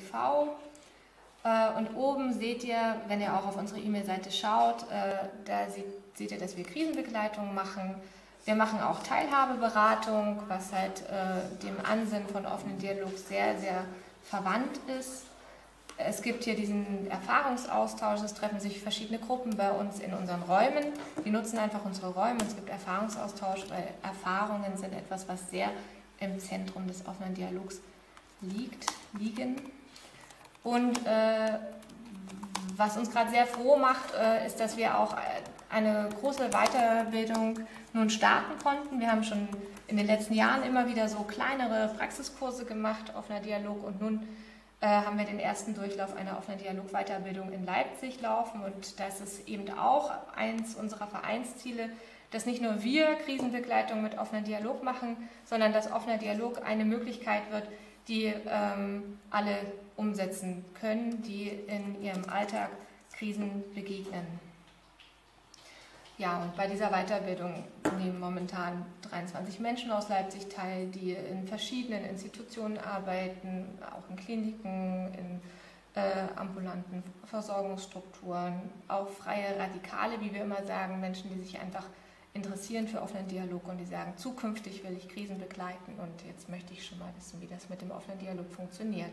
Und oben seht ihr, wenn ihr auch auf unsere E-Mail-Seite schaut, da seht ihr, dass wir Krisenbegleitung machen. Wir machen auch Teilhabeberatung, was halt dem Ansinnen von offenen Dialog sehr, sehr verwandt ist. Es gibt hier diesen Erfahrungsaustausch, es treffen sich verschiedene Gruppen bei uns in unseren Räumen. Die nutzen einfach unsere Räume, es gibt Erfahrungsaustausch, weil Erfahrungen sind etwas, was sehr im Zentrum des offenen Dialogs liegen. Und was uns gerade sehr froh macht, ist, dass wir auch eine große Weiterbildung nun starten konnten. Wir haben schon in den letzten Jahren immer wieder so kleinere Praxiskurse gemacht, offener Dialog, und nun haben wir den ersten Durchlauf einer offenen Dialog-Weiterbildung in Leipzig laufen, und das ist eben auch eins unserer Vereinsziele, dass nicht nur wir Krisenbegleitung mit offener Dialog machen, sondern dass offener Dialog eine Möglichkeit wird, die alle umsetzen können, die in ihrem Alltag Krisen begegnen. Ja, und bei dieser Weiterbildung nehmen momentan 23 Menschen aus Leipzig teil, die in verschiedenen Institutionen arbeiten, auch in Kliniken, in ambulanten Versorgungsstrukturen, auch freie Radikale, wie wir immer sagen, Menschen, die sich einfach interessieren für offenen Dialog und die sagen, zukünftig will ich Krisen begleiten und jetzt möchte ich schon mal wissen, wie das mit dem offenen Dialog funktioniert.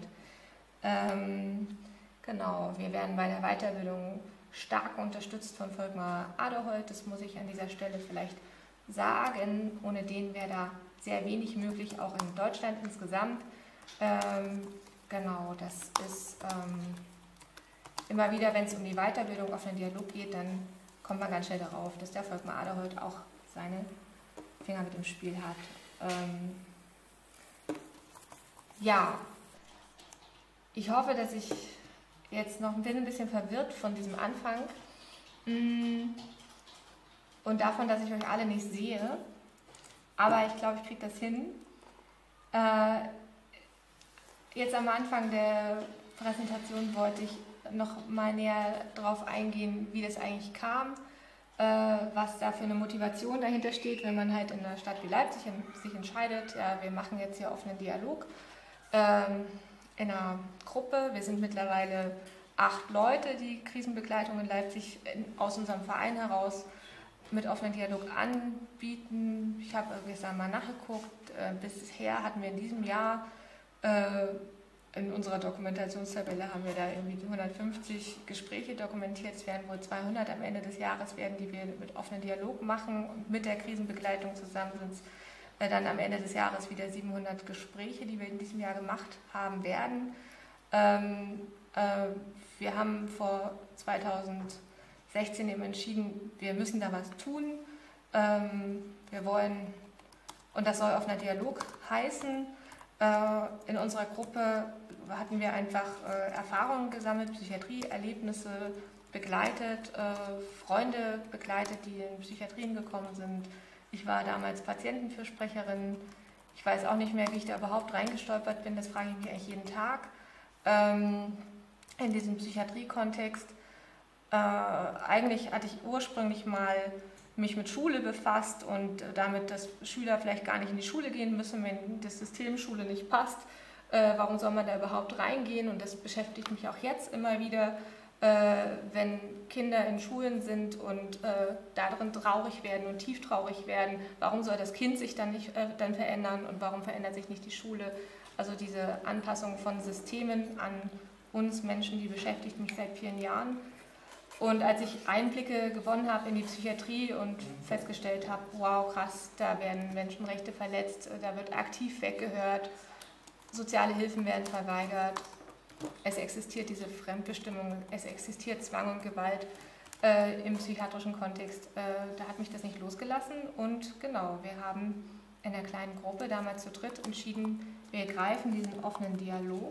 Genau, wir werden bei der Weiterbildung stark unterstützt von Volkmar Aderholt, das muss ich an dieser Stelle vielleicht sagen. Ohne den wäre da sehr wenig möglich, auch in Deutschland insgesamt. Genau, das ist immer wieder, wenn es um die Weiterbildung auf den Dialog geht, dann kommt man ganz schnell darauf, dass der Volkmar Aderholt auch seine Finger mit im Spiel hat. Ja, ich hoffe, dass ich jetzt noch ein bisschen verwirrt von diesem Anfang und davon, dass ich euch alle nicht sehe, aber ich glaube, ich kriege das hin. Jetzt am Anfang der Präsentation wollte ich noch mal näher darauf eingehen, wie das eigentlich kam, was da für eine Motivation dahinter steht, wenn man halt in einer Stadt wie Leipzig sich entscheidet, ja, wir machen jetzt hier offenen Dialog. In einer Gruppe. Wir sind mittlerweile 8 Leute, die Krisenbegleitung in Leipzig aus unserem Verein heraus mit offenen Dialog anbieten. Ich habe gestern mal nachgeguckt. Bisher hatten wir in diesem Jahr in unserer Dokumentationstabelle haben wir da irgendwie 150 Gespräche dokumentiert. Es werden wohl 200 am Ende des Jahres werden, die wir mit offenen Dialog machen, und mit der Krisenbegleitung zusammen sind es dann am Ende des Jahres wieder 700 Gespräche, die wir in diesem Jahr gemacht haben werden. Wir haben vor 2016 eben entschieden, wir müssen da was tun. Wir wollen, und das soll offener Dialog heißen, in unserer Gruppe hatten wir einfach Erfahrungen gesammelt, Psychiatrieerlebnisse begleitet, Freunde begleitet, die in Psychiatrien gekommen sind. Ich war damals Patientenfürsprecherin. Ich weiß auch nicht mehr, wie ich da überhaupt reingestolpert bin. Das frage ich mich eigentlich jeden Tag. In diesem Psychiatriekontext. Eigentlich hatte ich ursprünglich mal mich mit Schule befasst und damit, dass Schüler vielleicht gar nicht in die Schule gehen müssen, wenn das System Schule nicht passt. Warum soll man da überhaupt reingehen? Und das beschäftigt mich auch jetzt immer wieder. Wenn Kinder in Schulen sind und darin traurig werden und tief traurig werden, warum soll das Kind sich dann nicht dann verändern und warum verändert sich nicht die Schule? Also diese Anpassung von Systemen an uns Menschen, die beschäftigt mich seit vielen Jahren. Und als ich Einblicke gewonnen habe in die Psychiatrie und festgestellt habe, wow, krass, da werden Menschenrechte verletzt, da wird aktiv weggehört, soziale Hilfen werden verweigert, es existiert diese Fremdbestimmung, es existiert Zwang und Gewalt im psychiatrischen Kontext. Da hat mich das nicht losgelassen und genau, wir haben in einer kleinen Gruppe damals zu dritt entschieden, wir greifen diesen offenen Dialog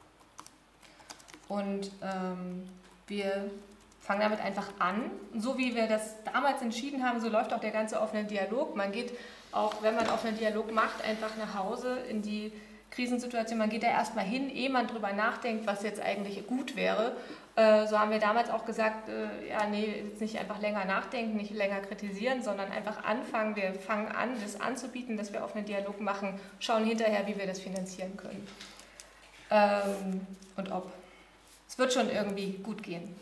und wir fangen damit einfach an. Und so wie wir das damals entschieden haben, so läuft auch der ganze offene Dialog. Man geht auch, wenn man offenen Dialog macht, einfach nach Hause in die Krisensituation. Man geht da erstmal hin, ehe man drüber nachdenkt, was jetzt eigentlich gut wäre. So haben wir damals auch gesagt, ja, nee, jetzt nicht einfach länger nachdenken, nicht länger kritisieren, sondern einfach anfangen. Wir fangen an, das anzubieten, dass wir offenen Dialog machen, schauen hinterher, wie wir das finanzieren können. und ob. Es wird schon irgendwie gut gehen.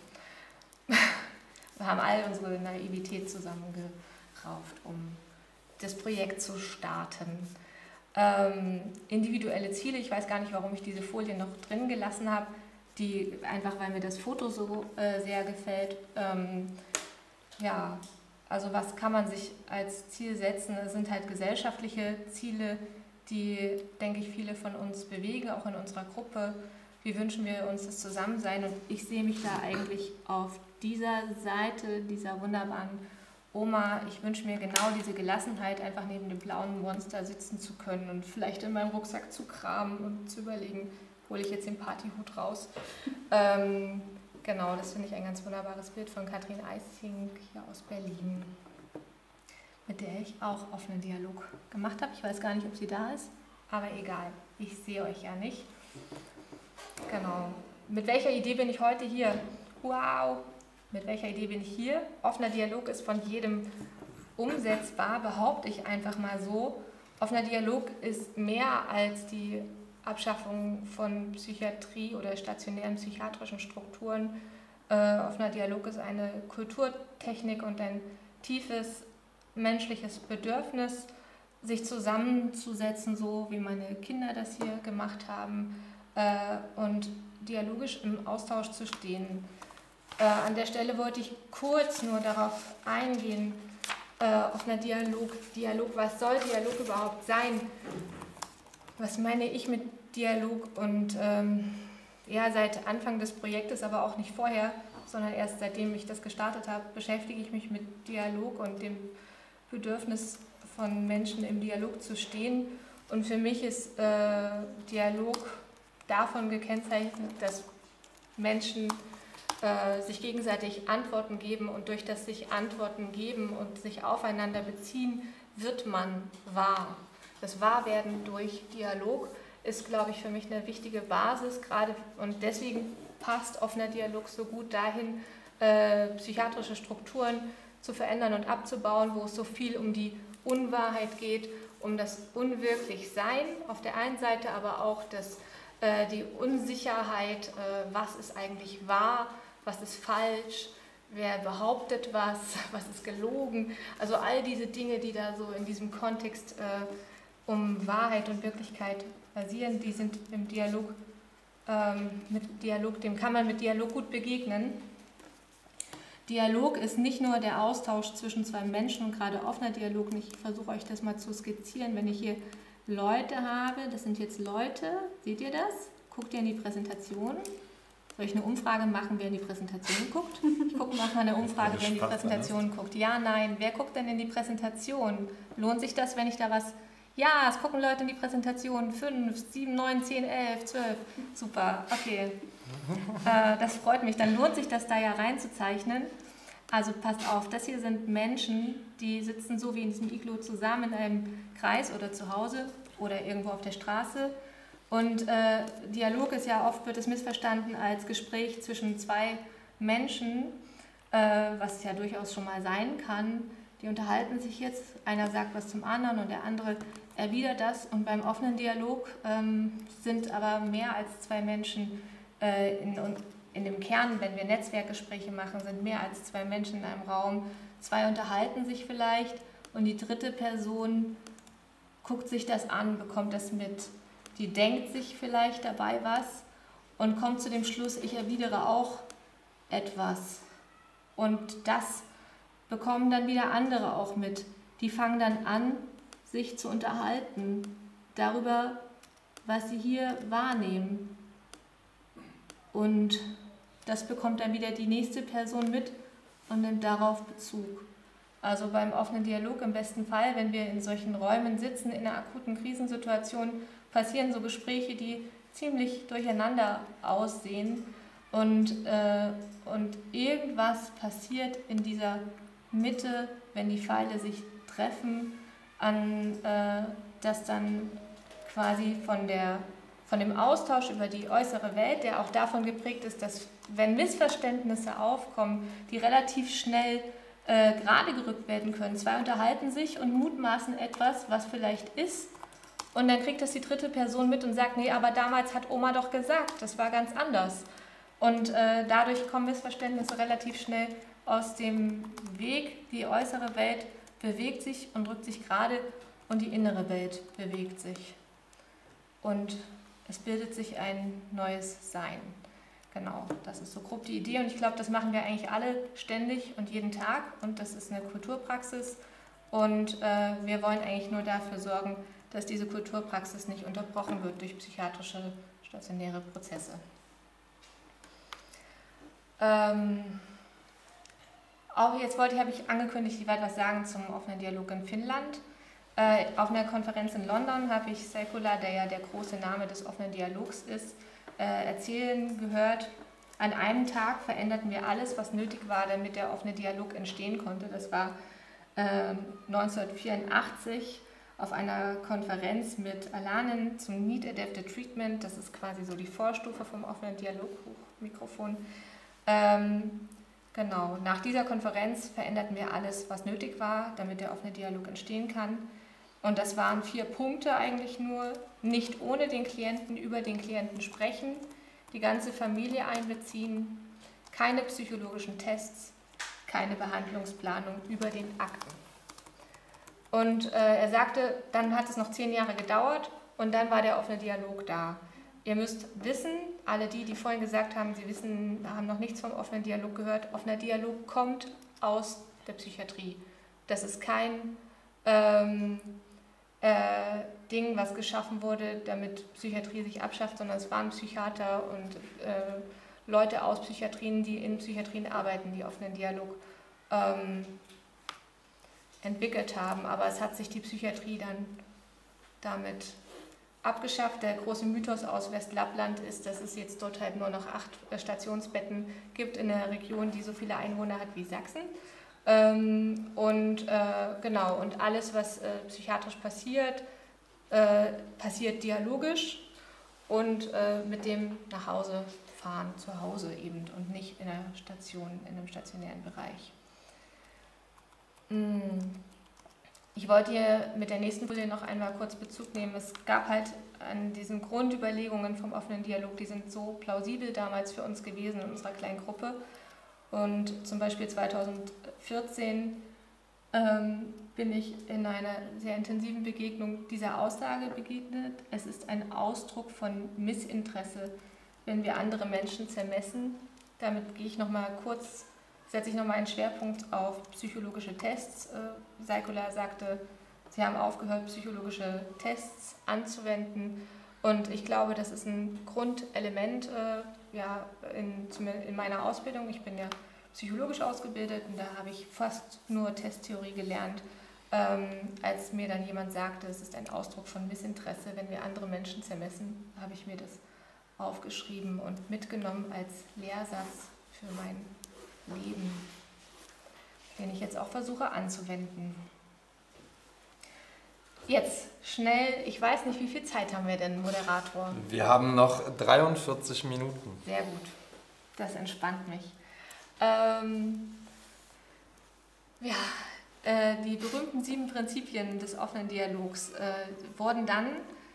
Wir haben all unsere Naivität zusammengerauft, um das Projekt zu starten. Individuelle Ziele, ich weiß gar nicht, warum ich diese Folie noch drin gelassen habe, einfach weil mir das Foto so sehr gefällt. Ja, also was kann man sich als Ziel setzen? Das sind halt gesellschaftliche Ziele, die, denke ich, viele von uns bewegen, auch in unserer Gruppe. Wie wünschen wir uns das Zusammensein? Und ich sehe mich da eigentlich auf dieser Seite, dieser wunderbaren Oma. Ich wünsche mir genau diese Gelassenheit, einfach neben dem blauen Monster sitzen zu können und vielleicht in meinem Rucksack zu kramen und zu überlegen, hole ich jetzt den Partyhut raus. Genau, das finde ich ein ganz wunderbares Bild von Katrin Eissing hier aus Berlin, mit der ich auch offenen Dialog gemacht habe. Ich weiß gar nicht, ob sie da ist, aber egal, ich sehe euch ja nicht. Genau. Mit welcher Idee bin ich heute hier? Wow! Mit welcher Idee bin ich hier? Offener Dialog ist von jedem umsetzbar, behaupte ich einfach mal so. Offener Dialog ist mehr als die Abschaffung von Psychiatrie oder stationären psychiatrischen Strukturen. Offener Dialog ist eine Kulturtechnik und ein tiefes menschliches Bedürfnis, sich zusammenzusetzen, so wie meine Kinder das hier gemacht haben, und dialogisch im Austausch zu stehen. An der Stelle wollte ich kurz nur darauf eingehen, offener Dialog, was soll Dialog überhaupt sein? Was meine ich mit Dialog? Und ja, seit Anfang des Projektes, aber auch nicht vorher, sondern erst seitdem ich das gestartet habe, beschäftige ich mich mit Dialog und dem Bedürfnis von Menschen im Dialog zu stehen. Und für mich ist Dialog davon gekennzeichnet, dass Menschen sich gegenseitig Antworten geben, und durch das sich Antworten geben und sich aufeinander beziehen, wird man wahr. Das Wahrwerden durch Dialog ist, glaube ich, für mich eine wichtige Basis, gerade, und deswegen passt offener Dialog so gut dahin, psychiatrische Strukturen zu verändern und abzubauen, wo es so viel um die Unwahrheit geht, um das Unwirklichsein auf der einen Seite, aber auch die Unsicherheit, was ist eigentlich wahr, was ist falsch, wer behauptet was ist gelogen. Also all diese Dinge, die da so in diesem Kontext um Wahrheit und Wirklichkeit basieren, die sind im Dialog, dem kann man mit Dialog gut begegnen. Dialog ist nicht nur der Austausch zwischen zwei Menschen und gerade offener Dialog. Ich versuche euch das mal zu skizzieren, wenn ich hier Leute habe, das sind jetzt Leute, seht ihr das? Guckt ihr in die Präsentation? Soll ich eine Umfrage machen, wer in die Präsentation guckt? Ich mache mal eine Umfrage, wer in die Präsentation guckt. Ja, nein, wer guckt denn in die Präsentation? Lohnt sich das, wenn ich da was... Ja, es gucken Leute in die Präsentation, 5, 7, 9, 10, 11, 12. Super, okay. Das freut mich, dann lohnt sich das da ja reinzuzeichnen. Also passt auf, das hier sind Menschen, die sitzen so wie in diesem Iglu zusammen in einem Kreis oder zu Hause oder irgendwo auf der Straße. Und Dialog ist ja oft, wird es missverstanden als Gespräch zwischen zwei Menschen, was es ja durchaus schon mal sein kann. Die unterhalten sich jetzt, einer sagt was zum anderen und der andere erwidert das. Und beim offenen Dialog sind aber mehr als zwei Menschen in dem Kern, wenn wir Netzwerkgespräche machen, sind mehr als zwei Menschen in einem Raum. Zwei unterhalten sich vielleicht und die dritte Person guckt sich das an, bekommt das mit. Die denkt sich vielleicht dabei was und kommt zu dem Schluss, ich erwidere auch etwas. Und das bekommen dann wieder andere auch mit. Die fangen dann an, sich zu unterhalten darüber, was sie hier wahrnehmen. Und das bekommt dann wieder die nächste Person mit und nimmt darauf Bezug. Also beim offenen Dialog im besten Fall, wenn wir in solchen Räumen sitzen, in einer akuten Krisensituation, passieren so Gespräche, die ziemlich durcheinander aussehen und irgendwas passiert in dieser Mitte, wenn die Pfeile sich treffen, das dann quasi von dem Austausch über die äußere Welt, der auch davon geprägt ist, dass wenn Missverständnisse aufkommen, die relativ schnell gerade gerückt werden können. Zwei unterhalten sich und mutmaßen etwas, was vielleicht ist, Und dann kriegt das die dritte Person mit und sagt, nee, aber damals hat Oma doch gesagt, das war ganz anders. Und dadurch kommen Missverständnisse relativ schnell aus dem Weg. Die äußere Welt bewegt sich und drückt sich gerade und die innere Welt bewegt sich. Und es bildet sich ein neues Sein. Genau, das ist so grob die Idee und ich glaube, das machen wir eigentlich alle ständig und jeden Tag und das ist eine Kulturpraxis und wir wollen eigentlich nur dafür sorgen, dass diese Kulturpraxis nicht unterbrochen wird durch psychiatrische stationäre Prozesse. Auch jetzt habe ich angekündigt, ich werde was sagen zum offenen Dialog in Finnland. Auf einer Konferenz in London habe ich Seikula, der ja der große Name des offenen Dialogs ist, erzählen gehört. An einem Tag veränderten wir alles, was nötig war, damit der offene Dialog entstehen konnte. Das war 1984 auf einer Konferenz mit Alanen zum Need Adapted Treatment. Das ist quasi so die Vorstufe vom offenen Dialog, Mikrofon. Genau, nach dieser Konferenz veränderten wir alles, was nötig war, damit der offene Dialog entstehen kann. Und das waren 4 Punkte eigentlich nur. Nicht ohne den Klienten, über den Klienten sprechen, die ganze Familie einbeziehen, keine psychologischen Tests, keine Behandlungsplanung über den Akten. Und er sagte, dann hat es noch 10 Jahre gedauert und dann war der offene Dialog da. Ihr müsst wissen, alle die vorhin gesagt haben, sie haben noch nichts vom offenen Dialog gehört, offener Dialog kommt aus der Psychiatrie. Das ist kein Ding, was geschaffen wurde, damit Psychiatrie sich abschafft, sondern es waren Psychiater und Leute aus Psychiatrien, die in Psychiatrien arbeiten, die offenen Dialog entwickelt haben. Aber es hat sich die Psychiatrie dann damit abgeschafft. Der große Mythos aus Westlappland ist, dass es jetzt dort halt nur noch 8 Stationsbetten gibt in einer Region, die so viele Einwohner hat wie Sachsen. Genau, und alles, was psychiatrisch passiert, passiert dialogisch und mit dem nach Hause fahren, zu Hause eben und nicht in einer Station, in einem stationären Bereich. Ich wollte hier mit der nächsten Folie noch einmal kurz Bezug nehmen. Es gab halt an diesen Grundüberlegungen vom offenen Dialog, die sind so plausibel damals für uns gewesen in unserer kleinen Gruppe. Und zum Beispiel 2014 bin ich in einer sehr intensiven Begegnung dieser Aussage begegnet. Es ist ein Ausdruck von Missinteresse, wenn wir andere Menschen zermessen. Damit setze ich nochmal einen Schwerpunkt auf psychologische Tests. Seikula sagte, sie haben aufgehört, psychologische Tests anzuwenden. Und ich glaube, das ist ein Grundelement in meiner Ausbildung. Ich bin ja psychologisch ausgebildet und da habe ich fast nur Testtheorie gelernt, als mir dann jemand sagte, es ist ein Ausdruck von Missinteresse, wenn wir andere Menschen zermessen, habe ich mir das aufgeschrieben und mitgenommen als Lehrsatz für mein Leben, den ich jetzt auch versuche anzuwenden. Jetzt schnell, ich weiß nicht, wie viel Zeit haben wir denn, Moderator? Wir haben noch 43 Minuten. Sehr gut, das entspannt mich. Die berühmten 7 Prinzipien des offenen Dialogs wurden dann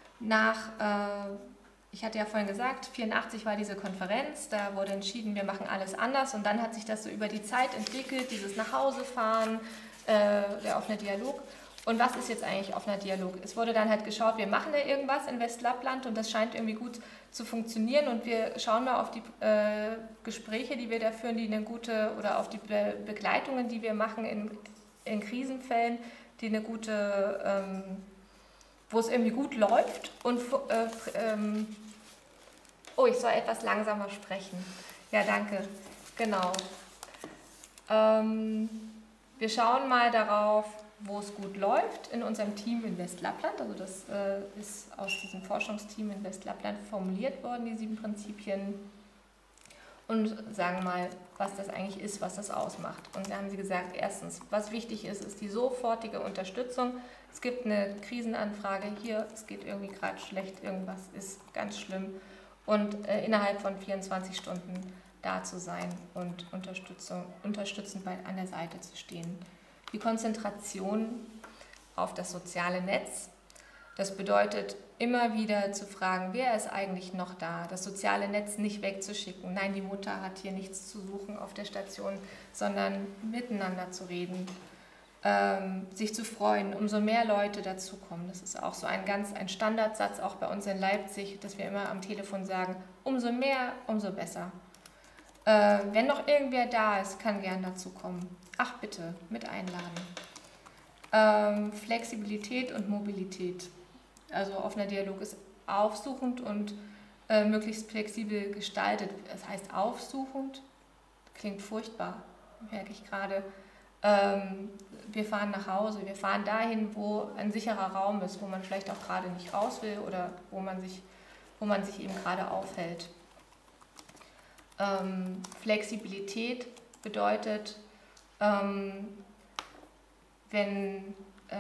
ich hatte ja vorhin gesagt, 1984 war diese Konferenz, da wurde entschieden, wir machen alles anders und dann hat sich das so über die Zeit entwickelt, dieses Nachhausefahren, der offene Dialog. Und was ist jetzt eigentlich offener Dialog? Es wurde dann halt geschaut, wir machen da irgendwas in Westlappland und das scheint irgendwie gut zu funktionieren und wir schauen mal auf die Gespräche, die wir da führen, die eine gute, oder auf die Begleitungen, die wir machen in Krisenfällen, die eine gute, wo es irgendwie gut läuft und ich soll etwas langsamer sprechen. Ja, danke. Genau. Wir schauen mal darauf, wo es gut läuft in unserem Team in Westlappland. Also das ist aus diesem Forschungsteam in Westlappland formuliert worden, die 7 Prinzipien. Und sagen mal, was das eigentlich ist, was das ausmacht. Und da haben sie gesagt, erstens, was wichtig ist, ist die sofortige Unterstützung. Es gibt eine Krisenanfrage hier, es geht irgendwie gerade schlecht, irgendwas ist ganz schlimm. Und innerhalb von 24 Stunden da zu sein und unterstützend an der Seite zu stehen. Die Konzentration auf das soziale Netz. Das bedeutet, immer wieder zu fragen, wer ist eigentlich noch da? Das soziale Netz nicht wegzuschicken. Nein, die Mutter hat hier nichts zu suchen auf der Station, sondern miteinander zu reden, sich zu freuen, umso mehr Leute dazukommen. Das ist auch so ein Standardsatz, auch bei uns in Leipzig, dass wir immer am Telefon sagen, umso mehr, umso besser. Wenn noch irgendwer da ist, kann gern dazukommen. Ach bitte, mit einladen. Flexibilität und Mobilität. Also offener Dialog ist aufsuchend und möglichst flexibel gestaltet. Das heißt aufsuchend, klingt furchtbar, merke ich gerade. Wir fahren nach Hause, wir fahren dahin, wo ein sicherer Raum ist, wo man vielleicht auch gerade nicht raus will oder wo man sich eben gerade aufhält. Flexibilität bedeutet, wenn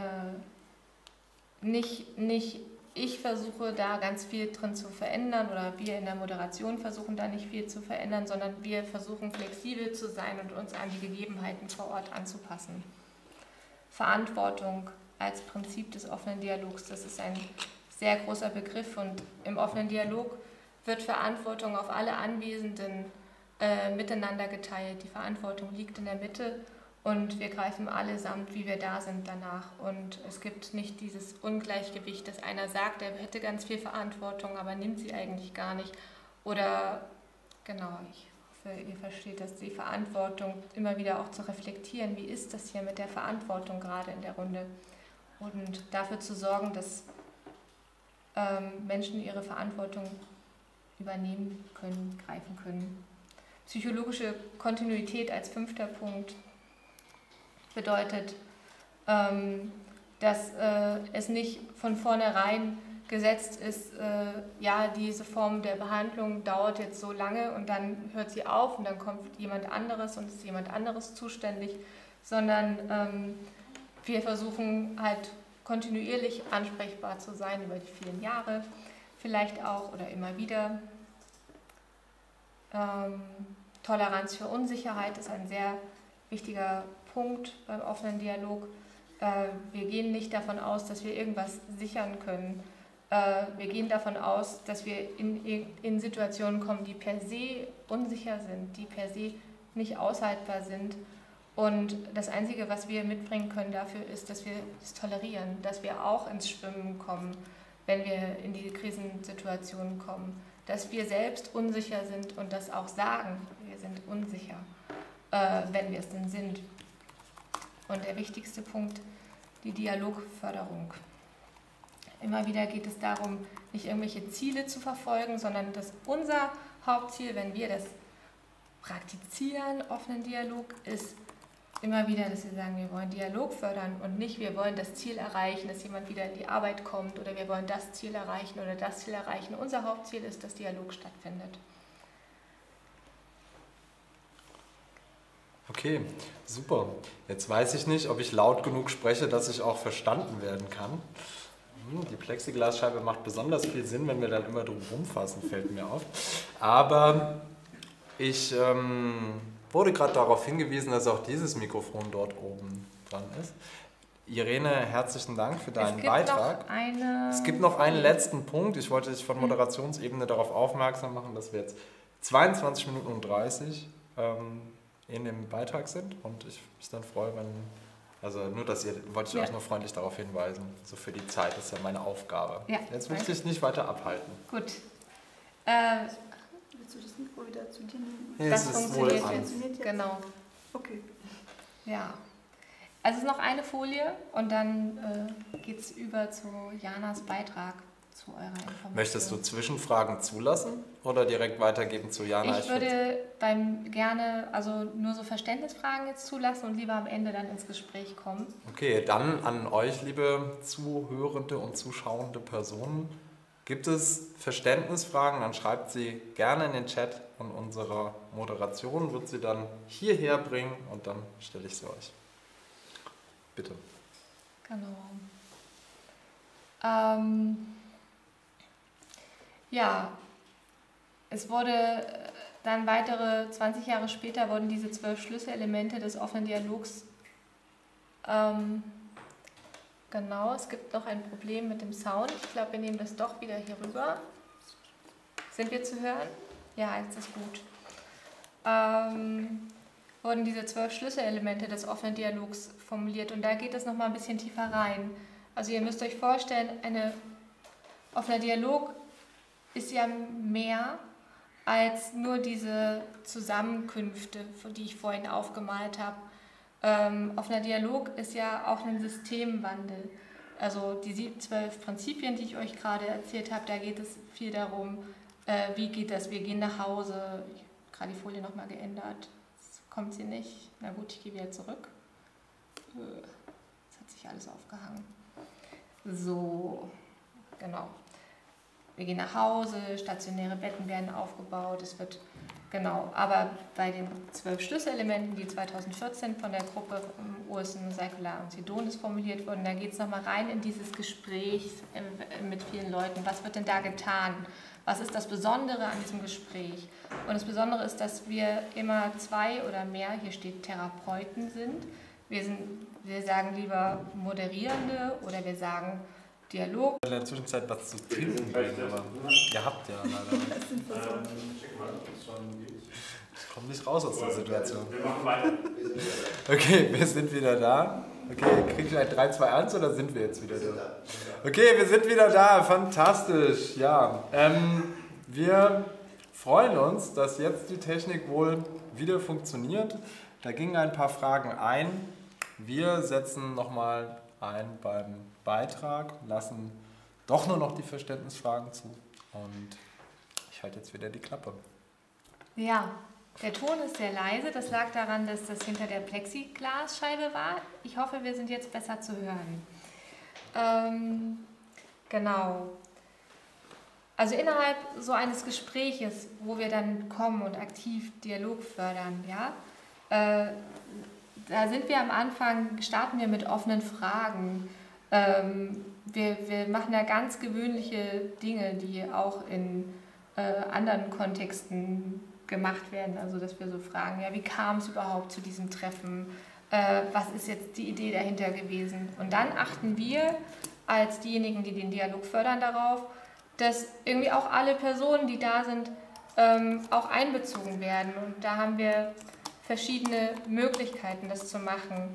nicht ich versuche da ganz viel drin zu verändern oder wir in der Moderation versuchen da nicht viel zu verändern, sondern wir versuchen flexibel zu sein und uns an die Gegebenheiten vor Ort anzupassen. Verantwortung als Prinzip des offenen Dialogs, das ist ein sehr großer Begriff und im offenen Dialog wird Verantwortung auf alle Anwesenden miteinander geteilt. Die Verantwortung liegt in der Mitte und wir greifen allesamt, wie wir da sind, danach. Und es gibt nicht dieses Ungleichgewicht, dass einer sagt, er hätte ganz viel Verantwortung, aber nimmt sie eigentlich gar nicht. Oder, genau, ich hoffe, ihr versteht das, die Verantwortung immer wieder auch zu reflektieren. Wie ist das hier mit der Verantwortung gerade in der Runde? Und dafür zu sorgen, dass Menschen ihre Verantwortung übernehmen können, greifen können. Psychologische Kontinuität als 5. Punkt bedeutet, dass es nicht von vornherein gesetzt ist, ja, diese Form der Behandlung dauert jetzt so lange und dann hört sie auf und dann kommt jemand anderes und ist jemand anderes zuständig, sondern wir versuchen halt kontinuierlich ansprechbar zu sein über die vielen Jahre, vielleicht auch oder immer wieder. Toleranz für Unsicherheit ist ein sehr wichtiger Punkt beim offenen Dialog. Wir gehen nicht davon aus, dass wir irgendwas sichern können. Wir gehen davon aus, dass wir in Situationen kommen, die per se unsicher sind, die per se nicht aushaltbar sind. Und das Einzige, was wir mitbringen können dafür, ist, dass wir es tolerieren, dass wir auch ins Schwimmen kommen, wenn wir in die Krisensituationen kommen. Dass wir selbst unsicher sind und das auch sagen, wir sind unsicher, wenn wir es denn sind. Und der wichtigste Punkt, die Dialogförderung. Immer wieder geht es darum, nicht irgendwelche Ziele zu verfolgen, sondern dass unser Hauptziel, wenn wir das praktizieren, offenen Dialog, ist immer wieder, dass wir sagen, wir wollen Dialog fördern und nicht, wir wollen das Ziel erreichen, dass jemand wieder in die Arbeit kommt oder wir wollen das Ziel erreichen oder das Ziel erreichen. Unser Hauptziel ist, dass Dialog stattfindet. Okay, super. Jetzt weiß ich nicht, ob ich laut genug spreche, dass ich auch verstanden werden kann. Die Plexiglasscheibe macht besonders viel Sinn, wenn wir dann immer drum rumfassen, fällt mir auf. Aber ich wurde gerade darauf hingewiesen, dass auch dieses Mikrofon dort oben dran ist. Irene, herzlichen Dank für deinen Beitrag. Es gibt noch einen letzten Punkt. Ich wollte dich von Moderationsebene darauf aufmerksam machen, dass wir jetzt 22 Minuten und 30 in dem Beitrag sind und ich mich dann freue, wenn, also nur, wollte ich euch nur freundlich darauf hinweisen, so für die Zeit, das ist ja meine Aufgabe. Ja, jetzt will ich dich nicht weiter abhalten. Gut. Willst du das Mikro wieder zu dir nehmen? Ja, das funktioniert jetzt. Genau. Okay. Ja. Also es ist noch eine Folie und dann geht es über zu Janas Beitrag zu eurer Information. Möchtest du Zwischenfragen zulassen oder direkt weitergeben zu Jana? Ich würde gerne also nur so Verständnisfragen jetzt zulassen und lieber am Ende dann ins Gespräch kommen. Okay, dann an euch, liebe zuhörende und zuschauende Personen. Gibt es Verständnisfragen, dann schreibt sie gerne in den Chat und unsere Moderation wird sie dann hierher bringen und dann stelle ich sie euch. Bitte. Genau. Ja, es wurde dann weitere 20 Jahre später wurden diese 12 Schlüsselelemente des offenen Dialogs Genau, es gibt noch ein Problem mit dem Sound. Ich glaube, wir nehmen das doch wieder hier rüber. Sind wir zu hören? Ja, jetzt ist gut. Wurden diese 12 Schlüsselelemente des offenen Dialogs formuliert und da geht es nochmal ein bisschen tiefer rein. Also ihr müsst euch vorstellen, ein offener Dialog ist ja mehr als nur diese Zusammenkünfte, die ich vorhin aufgemalt habe. Offener Dialog ist ja auch ein Systemwandel. Also die 12 Prinzipien, die ich euch gerade erzählt habe, da geht es viel darum, wie geht das, wir gehen nach Hause. Ich habe gerade die Folie nochmal geändert. Jetzt kommt sie nicht. Na gut, ich gehe wieder zurück. Jetzt hat sich alles aufgehangen. So, genau. Wir gehen nach Hause, stationäre Betten werden aufgebaut, es wird, genau, aber bei den 12 Schlüsselelementen, die 2014 von der Gruppe Ursen, Seikular und Sidonis formuliert wurden, da geht es nochmal rein in dieses Gespräch mit vielen Leuten. Was wird denn da getan? Was ist das Besondere an diesem Gespräch? Und das Besondere ist, dass wir immer 2 oder mehr, hier steht Therapeuten sind. Wir sagen lieber Moderierende oder wir sagen Dialog. In der Zwischenzeit was zu trinken bringen, aber ihr habt ja leider nicht. Ich komme nicht raus aus der Situation. Wir machen weiter. Okay, wir sind wieder da. Okay, kriege ich ein 3, 2, 1 oder sind wir jetzt wieder da? Okay, wir sind wieder da. Fantastisch. Ja, wir freuen uns, dass jetzt die Technik wohl wieder funktioniert. Da gingen ein paar Fragen ein. Wir setzen nochmal ein beim Beitrag, lassen doch nur noch die Verständnisfragen zu und ich halte jetzt wieder die Klappe. Ja, der Ton ist sehr leise, das lag daran, dass das hinter der Plexiglasscheibe war. Ich hoffe, wir sind jetzt besser zu hören. Genau. Also innerhalb so eines Gespräches, wo wir dann kommen und aktiv Dialog fördern, ja, da sind wir am Anfang, starten wir mit offenen Fragen. Wir machen da ganz gewöhnliche Dinge, die auch in anderen Kontexten gemacht werden. Also dass wir so fragen, ja, wie kam es überhaupt zu diesem Treffen? Was ist jetzt die Idee dahinter gewesen? Und dann achten wir als diejenigen, die den Dialog fördern, darauf, dass irgendwie auch alle Personen, die da sind, auch einbezogen werden. Und da haben wir verschiedene Möglichkeiten, das zu machen.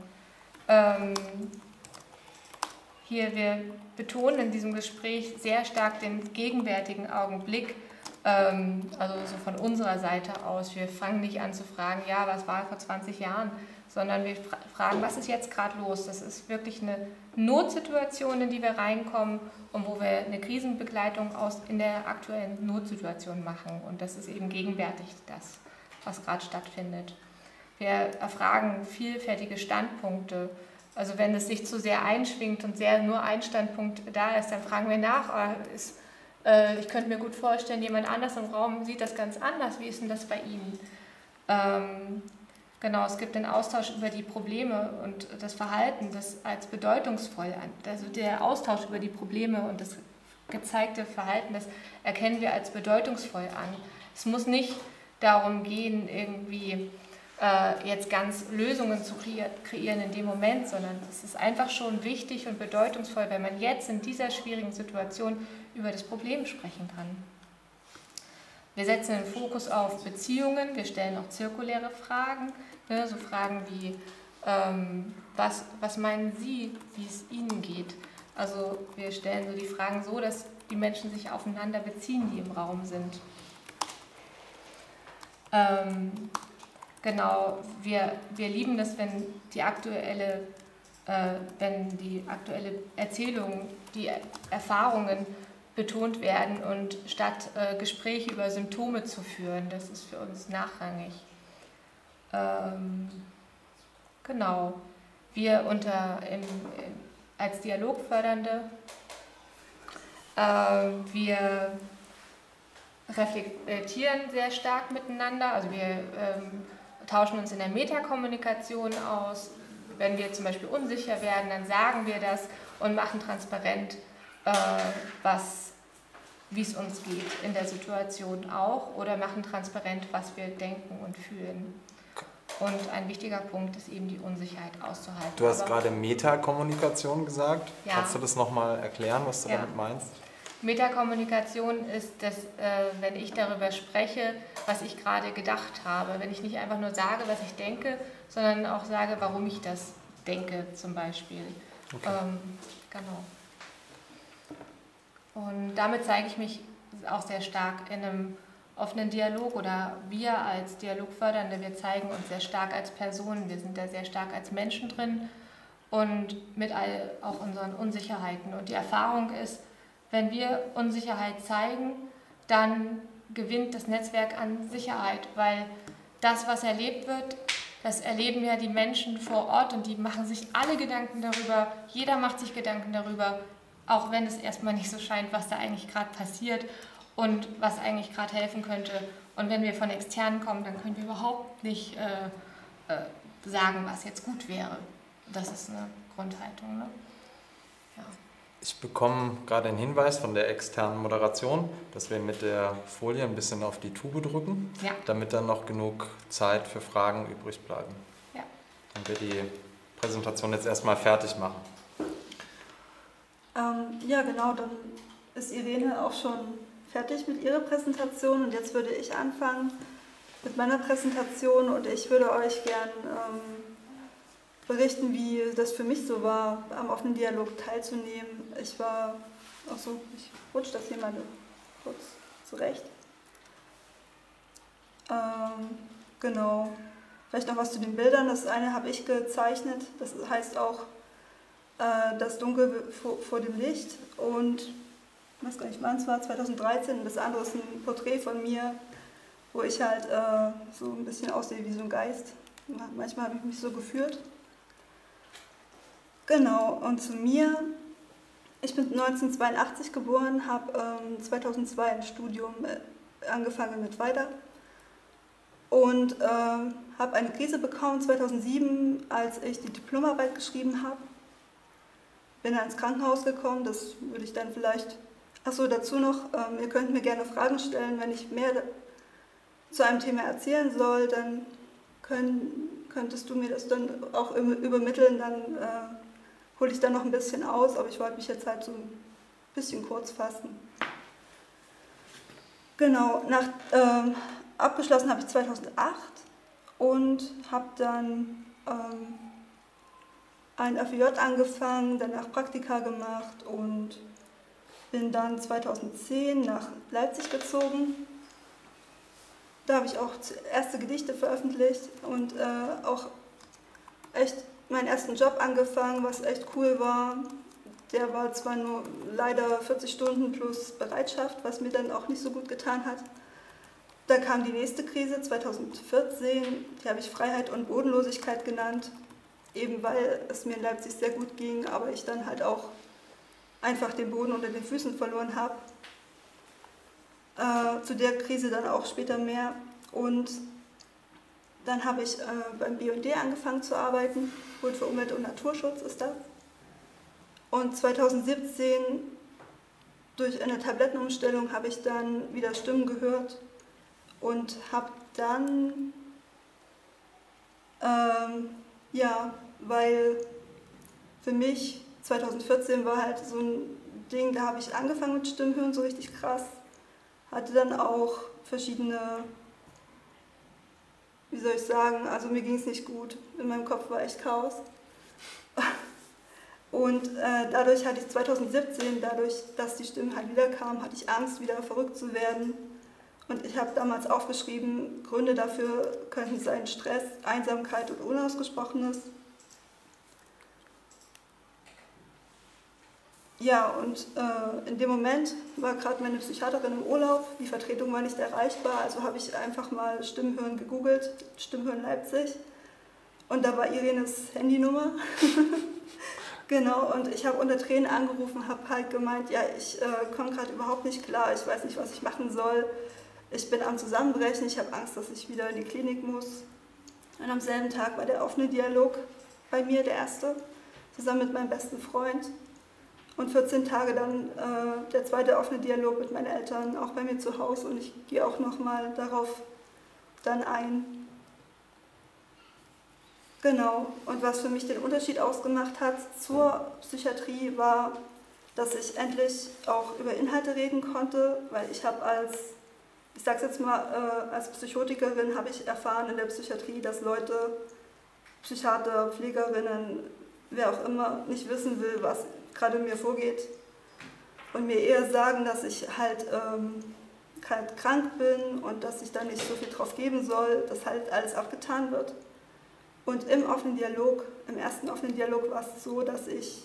Hier, wir betonen in diesem Gespräch sehr stark den gegenwärtigen Augenblick, also so von unserer Seite aus. Wir fangen nicht an zu fragen, ja, was war vor 20 Jahren, sondern wir fragen, was ist jetzt gerade los? Das ist wirklich eine Notsituation, in die wir reinkommen und wo wir eine Krisenbegleitung in der aktuellen Notsituation machen. Und das ist eben gegenwärtig das, was gerade stattfindet. Wir erfragen vielfältige Standpunkte. Also wenn es sich zu sehr einschwingt und nur ein Standpunkt da ist, dann fragen wir nach. Ich könnte mir gut vorstellen, jemand anders im Raum sieht das ganz anders. Wie ist denn das bei Ihnen? Genau, es gibt den Austausch über die Probleme und das Verhalten, das als bedeutungsvoll an. Also der Austausch über die Probleme und das gezeigte Verhalten, das erkennen wir als bedeutungsvoll an. Es muss nicht darum gehen, irgendwie jetzt ganz Lösungen zu kreieren in dem Moment, sondern es ist einfach schon wichtig und bedeutungsvoll, wenn man jetzt in dieser schwierigen Situation über das Problem sprechen kann. Wir setzen den Fokus auf Beziehungen, wir stellen auch zirkuläre Fragen, ne, so Fragen wie, was meinen Sie, wie es Ihnen geht? Also wir stellen so die Fragen so, dass die Menschen sich aufeinander beziehen, die im Raum sind. Genau, wir lieben das, wenn die aktuelle Erzählung, die Erfahrungen betont werden und statt Gespräche über Symptome zu führen, das ist für uns nachrangig. Genau, wir als Dialogfördernde, wir reflektieren sehr stark miteinander, also wir tauschen uns in der Metakommunikation aus. Wenn wir zum Beispiel unsicher werden, dann sagen wir das und machen transparent, wie es uns geht in der Situation auch, oder machen transparent, was wir denken und fühlen. Und ein wichtiger Punkt ist eben die Unsicherheit auszuhalten. Du hast gerade Metakommunikation gesagt. Ja. Kannst du das nochmal erklären, was du damit meinst? Metakommunikation ist, dass, wenn ich darüber spreche, was ich gerade gedacht habe, wenn ich nicht einfach nur sage, was ich denke, sondern auch sage, warum ich das denke, zum Beispiel. Okay. Genau. Und damit zeige ich mich auch sehr stark in einem offenen Dialog, oder wir als Dialogfördernde, wir zeigen uns sehr stark als Personen, wir sind da sehr stark als Menschen drin und mit all auch unseren Unsicherheiten. Und die Erfahrung ist, wenn wir Unsicherheit zeigen, dann gewinnt das Netzwerk an Sicherheit, weil das, was erlebt wird, das erleben ja die Menschen vor Ort und die machen sich alle Gedanken darüber, jeder macht sich Gedanken darüber, auch wenn es erstmal nicht so scheint, was da eigentlich gerade passiert und was eigentlich gerade helfen könnte. Und wenn wir von Externen kommen, dann können wir überhaupt nicht sagen, was jetzt gut wäre. Das ist eine Grundhaltung, ne? Ja. Ich bekomme gerade einen Hinweis von der externen Moderation, dass wir mit der Folie ein bisschen auf die Tube drücken, Ja. damit dann noch genug Zeit für Fragen übrig bleiben. Ja. Dann wir die Präsentation jetzt erstmal fertig machen. Ja, genau, dann ist Irene auch schon fertig mit ihrer Präsentation und jetzt würde ich anfangen mit meiner Präsentation und ich würde euch gern berichten, wie das für mich so war, am offenen Dialog teilzunehmen. Ich rutsche das hier mal kurz zurecht. Genau, vielleicht noch was zu den Bildern. Das eine habe ich gezeichnet, das heißt auch das Dunkel vor dem Licht und ich weiß gar nicht, meins war 2013, das andere ist ein Porträt von mir, wo ich halt so ein bisschen aussehe wie so ein Geist. Manchmal habe ich mich so gefühlt. Genau, und zu mir. Ich bin 1982 geboren, habe 2002 ein Studium angefangen mit weiter und habe eine Krise bekommen 2007, als ich die Diplomarbeit geschrieben habe. Bin dann ins Krankenhaus gekommen, das würde ich dann vielleicht... Achso, dazu noch, ihr könnt mir gerne Fragen stellen, wenn ich mehr zu einem Thema erzählen soll, dann könntest du mir das dann auch übermitteln, dann hole ich dann noch ein bisschen aus, aber ich wollte mich jetzt halt so ein bisschen kurz fassen. Genau, abgeschlossen habe ich 2008 und habe dann ein FJ angefangen, danach Praktika gemacht und bin dann 2010 nach Leipzig gezogen. Da habe ich auch erste Gedichte veröffentlicht und auch echt meinen ersten Job angefangen, was echt cool war. Der war zwar nur leider 40 Stunden plus Bereitschaft, was mir dann auch nicht so gut getan hat. Da kam die nächste Krise 2014, die habe ich Freiheit und Bodenlosigkeit genannt, eben weil es mir in Leipzig sehr gut ging, aber ich dann halt auch einfach den Boden unter den Füßen verloren habe. Zu der Krise dann auch später mehr. Und dann habe ich beim BUND angefangen zu arbeiten, Bund für Umwelt und Naturschutz ist das. Und 2017 durch eine Tablettenumstellung habe ich dann wieder Stimmen gehört und habe dann, weil für mich 2014 war halt so ein Ding, da habe ich angefangen mit Stimmhören, so richtig krass. Hatte dann auch verschiedene, wie soll ich sagen, also mir ging es nicht gut. In meinem Kopf war echt Chaos. Und dadurch hatte ich 2017, dadurch, dass die Stimmen halt wieder kamen, hatte ich Angst, wieder verrückt zu werden. Und ich habe damals aufgeschrieben, Gründe dafür könnten sein Stress, Einsamkeit und Unausgesprochenes. Ja, und in dem Moment war gerade meine Psychiaterin im Urlaub, die Vertretung war nicht erreichbar, also habe ich einfach mal Stimmhören gegoogelt, Stimmhören Leipzig, und da war Irenes Handynummer. Genau, und ich habe unter Tränen angerufen, habe halt gemeint, ja, ich komme gerade überhaupt nicht klar, ich weiß nicht, was ich machen soll, ich bin am Zusammenbrechen, ich habe Angst, dass ich wieder in die Klinik muss. Und am selben Tag war der offene Dialog bei mir, der erste, zusammen mit meinem besten Freund. Und 14 Tage dann der zweite offene Dialog mit meinen Eltern, auch bei mir zu Hause. Und ich gehe auch nochmal darauf dann ein. Genau. Und was für mich den Unterschied ausgemacht hat zur Psychiatrie war, dass ich endlich auch über Inhalte reden konnte, weil ich habe ich sage es jetzt mal, als Psychotikerin habe ich erfahren in der Psychiatrie, dass Leute, Psychiater, Pflegerinnen, wer auch immer, nicht wissen will, was gerade in mir vorgeht und mir eher sagen, dass ich halt krank bin und dass ich da nicht so viel drauf geben soll, dass halt alles abgetan wird. Und im ersten offenen Dialog war es so, dass ich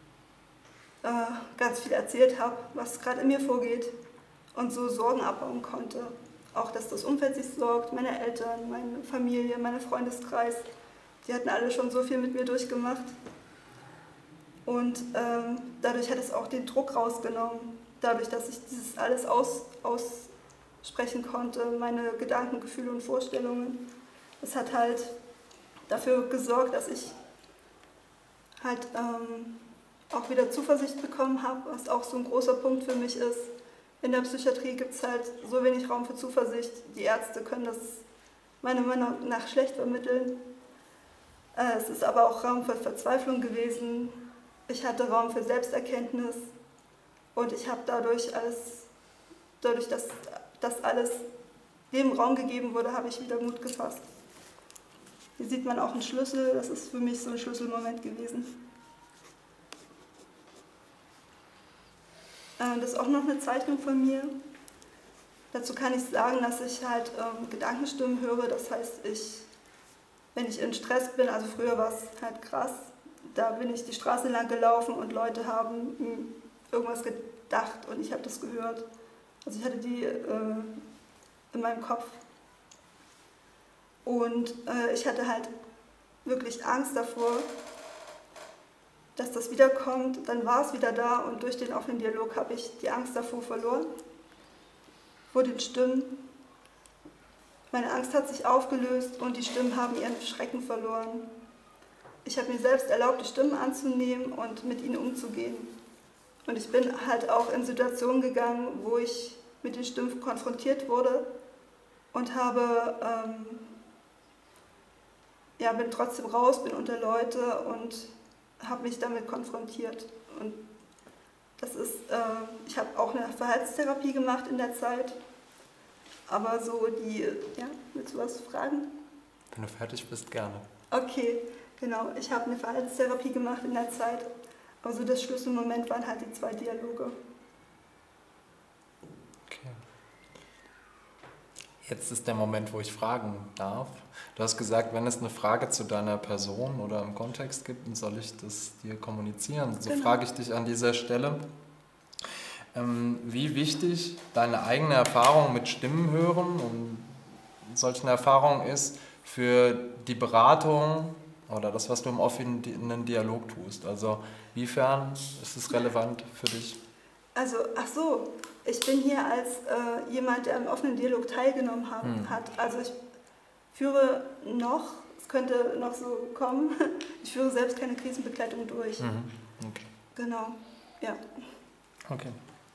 ganz viel erzählt habe, was gerade in mir vorgeht und so Sorgen abbauen konnte. Auch, dass das Umfeld sich sorgt, meine Eltern, meine Familie, mein Freundeskreis, die hatten alle schon so viel mit mir durchgemacht. Und dadurch hat es auch den Druck rausgenommen, dadurch, dass ich dieses alles aussprechen konnte, meine Gedanken, Gefühle und Vorstellungen. Das hat halt dafür gesorgt, dass ich halt auch wieder Zuversicht bekommen habe, was auch so ein großer Punkt für mich ist. In der Psychiatrie gibt es halt so wenig Raum für Zuversicht. Die Ärzte können das meiner Meinung nach schlecht vermitteln. Es ist aber auch Raum für Verzweiflung gewesen. Ich hatte Raum für Selbsterkenntnis und ich habe dadurch, dass das alles dem Raum gegeben wurde, habe ich wieder Mut gefasst. Hier sieht man auch einen Schlüssel, das ist für mich so ein Schlüsselmoment gewesen. Das ist auch noch eine Zeichnung von mir. Dazu kann ich sagen, dass ich halt Gedankenstimmen höre, das heißt, wenn ich in Stress bin, also früher war es halt krass, da bin ich die Straße lang gelaufen und Leute haben irgendwas gedacht und ich habe das gehört. Also ich hatte die in meinem Kopf. Und ich hatte halt wirklich Angst davor, dass das wiederkommt. Dann war es wieder da und durch den offenen Dialog habe ich die Angst davor verloren, vor den Stimmen. Meine Angst hat sich aufgelöst und die Stimmen haben ihren Schrecken verloren. Ich habe mir selbst erlaubt, die Stimmen anzunehmen und mit ihnen umzugehen. Und ich bin halt auch in Situationen gegangen, wo ich mit den Stimmen konfrontiert wurde und bin trotzdem raus, bin unter Leute und habe mich damit konfrontiert. Und ich habe auch eine Verhaltenstherapie gemacht in der Zeit. Aber so willst du was fragen? Wenn du fertig bist, gerne. Okay, genau. Ich habe eine Verhaltenstherapie gemacht in der Zeit. Aber so das Schlüsselmoment waren halt die 2 Dialoge. Okay. Jetzt ist der Moment, wo ich fragen darf. Du hast gesagt, wenn es eine Frage zu deiner Person oder im Kontext gibt, dann soll ich das dir kommunizieren. So frage ich dich an dieser Stelle, wie wichtig deine eigene Erfahrung mit Stimmen hören und solchen Erfahrungen ist für die Beratung oder das, was du im offenen Dialog tust. Also inwiefern ist es relevant für dich? Also, ich bin hier als jemand, der im offenen Dialog teilgenommen hat. Also ich führe noch, es könnte noch so kommen, ich führe selbst keine Krisenbegleitung durch. Okay. Genau, ja. Okay.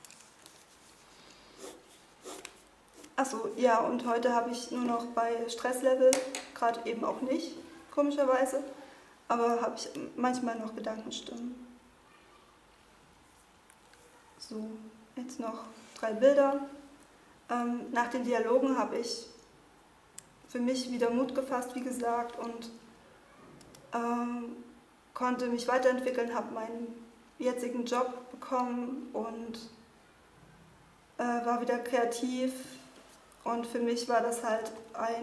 Ja, und heute habe ich nur noch bei Stresslevel, gerade eben auch nicht, komischerweise, aber habe ich manchmal noch Gedankenstimmen. So, jetzt noch 3 Bilder. Nach den Dialogen habe ich für mich wieder Mut gefasst, wie gesagt, und konnte mich weiterentwickeln, habe meinen jetzigen Job bekommen und war wieder kreativ. Und für mich war das halt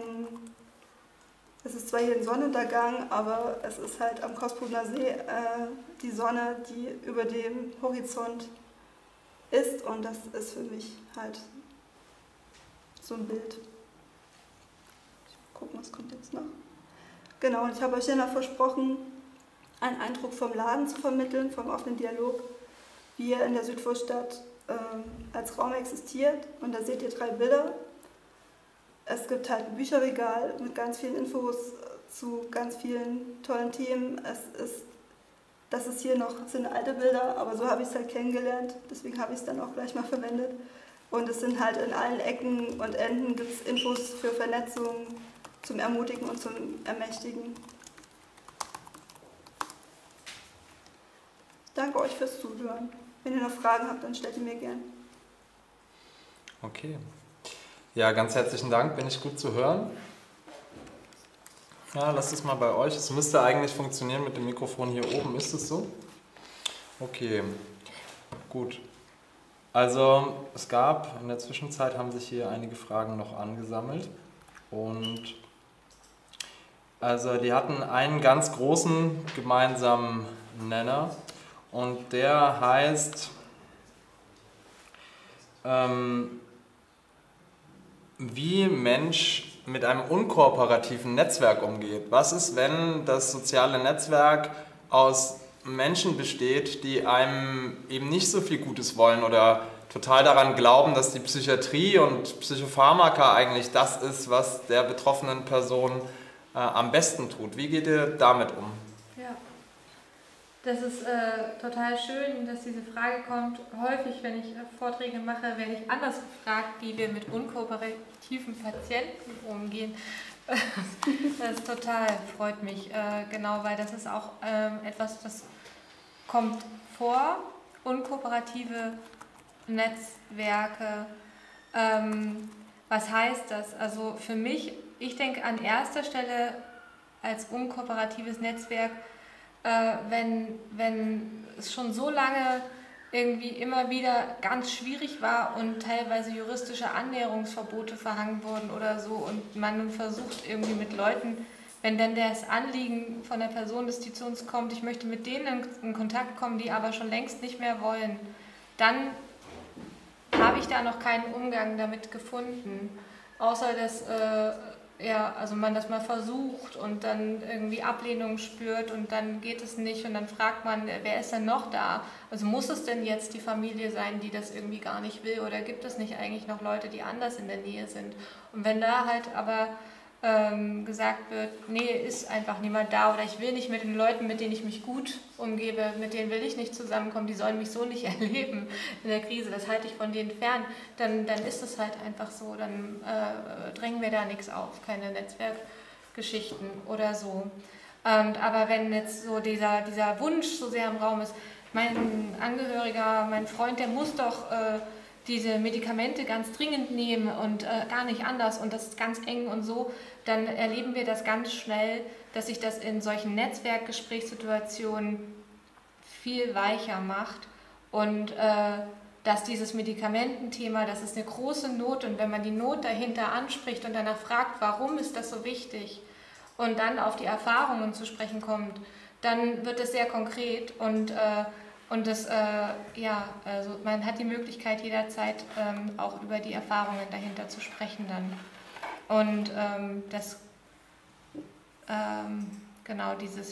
es ist zwar hier ein Sonnenuntergang, aber es ist halt am Kospuner See die Sonne, die über dem Horizont ist, und das ist für mich halt so ein Bild. Gucken, was kommt jetzt noch. Genau, und ich habe euch ja noch versprochen, einen Eindruck vom Laden zu vermitteln, vom offenen Dialog, wie er in der Südvorstadt als Raum existiert. Und da seht ihr 3 Bilder. Es gibt halt ein Bücherregal mit ganz vielen Infos zu ganz vielen tollen Themen. Das ist hier noch, sind alte Bilder, aber so habe ich es halt kennengelernt. Deswegen habe ich es dann auch gleich mal verwendet. Und es sind halt in allen Ecken und Enden gibt es Infos für Vernetzung, zum Ermutigen und zum Ermächtigen. danke euch fürs Zuhören. Wenn ihr noch Fragen habt, dann stellt ihr mir gern. Okay. Ja, ganz herzlichen Dank, bin ich gut zu hören. Ja, lasst es mal bei euch. Es müsste eigentlich funktionieren mit dem Mikrofon hier oben. Ist es so? Okay, gut. Also es gab, in der Zwischenzeit haben sich hier einige Fragen noch angesammelt. Und also die hatten einen ganz großen gemeinsamen Nenner. Und der heißt, wie Mensch mit einem unkooperativen Netzwerk umgeht. Was ist, wenn das soziale Netzwerk aus Menschen besteht, die einem eben nicht so viel Gutes wollen oder total daran glauben, dass die Psychiatrie und Psychopharmaka eigentlich das ist, was der betroffenen Person am besten tut. Wie geht ihr damit um? Ja, das ist total schön, dass diese Frage kommt. Häufig, wenn ich Vorträge mache, werde ich anders gefragt, wie wir mit unkooperativen Patienten umgehen. Das ist total, freut mich, genau, weil das ist auch etwas, das kommt vor, unkooperative Netzwerke. Was heißt das? Also für mich, ich denke an erster Stelle als unkooperatives Netzwerk, wenn es schon so lange irgendwie immer wieder ganz schwierig war und teilweise juristische Annäherungsverbote verhangen wurden oder so und man nun versucht irgendwie mit Leuten, wenn dann das Anliegen von der Person des zu uns kommt, ich möchte mit denen in Kontakt kommen, die aber schon längst nicht mehr wollen, dann habe ich da noch keinen Umgang damit gefunden, außer dass also man das mal versucht und dann irgendwie Ablehnung spürt und dann geht es nicht und dann fragt man, wer ist denn noch da? Also muss es denn jetzt die Familie sein, die das irgendwie gar nicht will oder gibt es nicht eigentlich noch Leute, die anders in der Nähe sind? Und wenn da halt aber gesagt wird, nee, ist einfach niemand da oder ich will nicht mit den Leuten, mit denen ich mich gut umgebe, mit denen will ich nicht zusammenkommen, die sollen mich so nicht erleben in der Krise, das halte ich von denen fern, dann ist es halt einfach so, dann drängen wir da nichts auf, keine Netzwerkgeschichten oder so. Aber wenn jetzt so dieser Wunsch so sehr im Raum ist, mein Angehöriger, mein Freund, der muss doch diese Medikamente ganz dringend nehmen und gar nicht anders und das ist ganz eng und so, dann erleben wir das ganz schnell, dass sich das in solchen Netzwerkgesprächssituationen viel weicher macht und dass dieses Medikamententhema, das ist eine große Not und wenn man die Not dahinter anspricht und danach fragt, warum ist das so wichtig und dann auf die Erfahrungen zu sprechen kommt, dann wird es sehr konkret und das, also man hat die Möglichkeit jederzeit auch über die Erfahrungen dahinter zu sprechen dann. Und genau dieses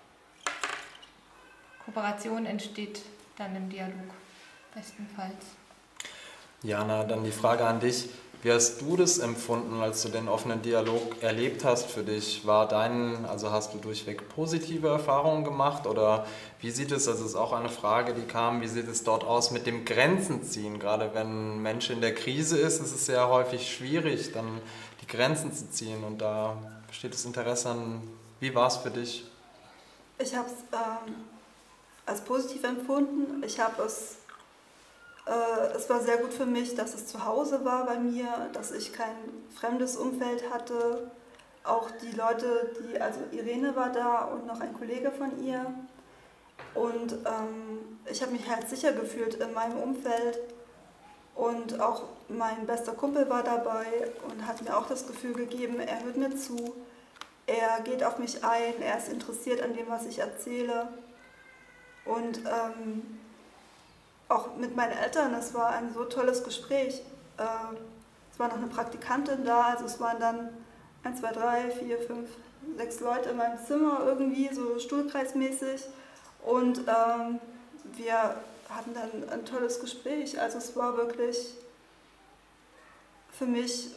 Kooperation entsteht dann im Dialog, bestenfalls. Jana, dann die Frage an dich. Wie hast du das empfunden, als du den offenen Dialog erlebt hast für dich? Also hast du durchweg positive Erfahrungen gemacht oder wie sieht es, also ist auch eine Frage, die kam, wie sieht es dort aus mit dem Grenzen ziehen? Gerade wenn ein Mensch in der Krise ist es sehr häufig schwierig, dann die Grenzen zu ziehen und da besteht das Interesse an, wie war es für dich? Ich habe es als positiv empfunden. Es war sehr gut für mich, dass es zu Hause war bei mir, dass ich kein fremdes Umfeld hatte. Auch die Leute, also Irene war da und noch ein Kollege von ihr. Und ich habe mich halt sicher gefühlt in meinem Umfeld. Und auch mein bester Kumpel war dabei und hat mir auch das Gefühl gegeben, er hört mir zu, er geht auf mich ein, er ist interessiert an dem, was ich erzähle. Und auch mit meinen Eltern, es war ein so tolles Gespräch. Es war noch eine Praktikantin da, also es waren dann 1, 2, 3, 4, 5, 6 Leute in meinem Zimmer irgendwie, so stuhlkreismäßig. Und wir hatten dann ein tolles Gespräch. Also es war wirklich für mich,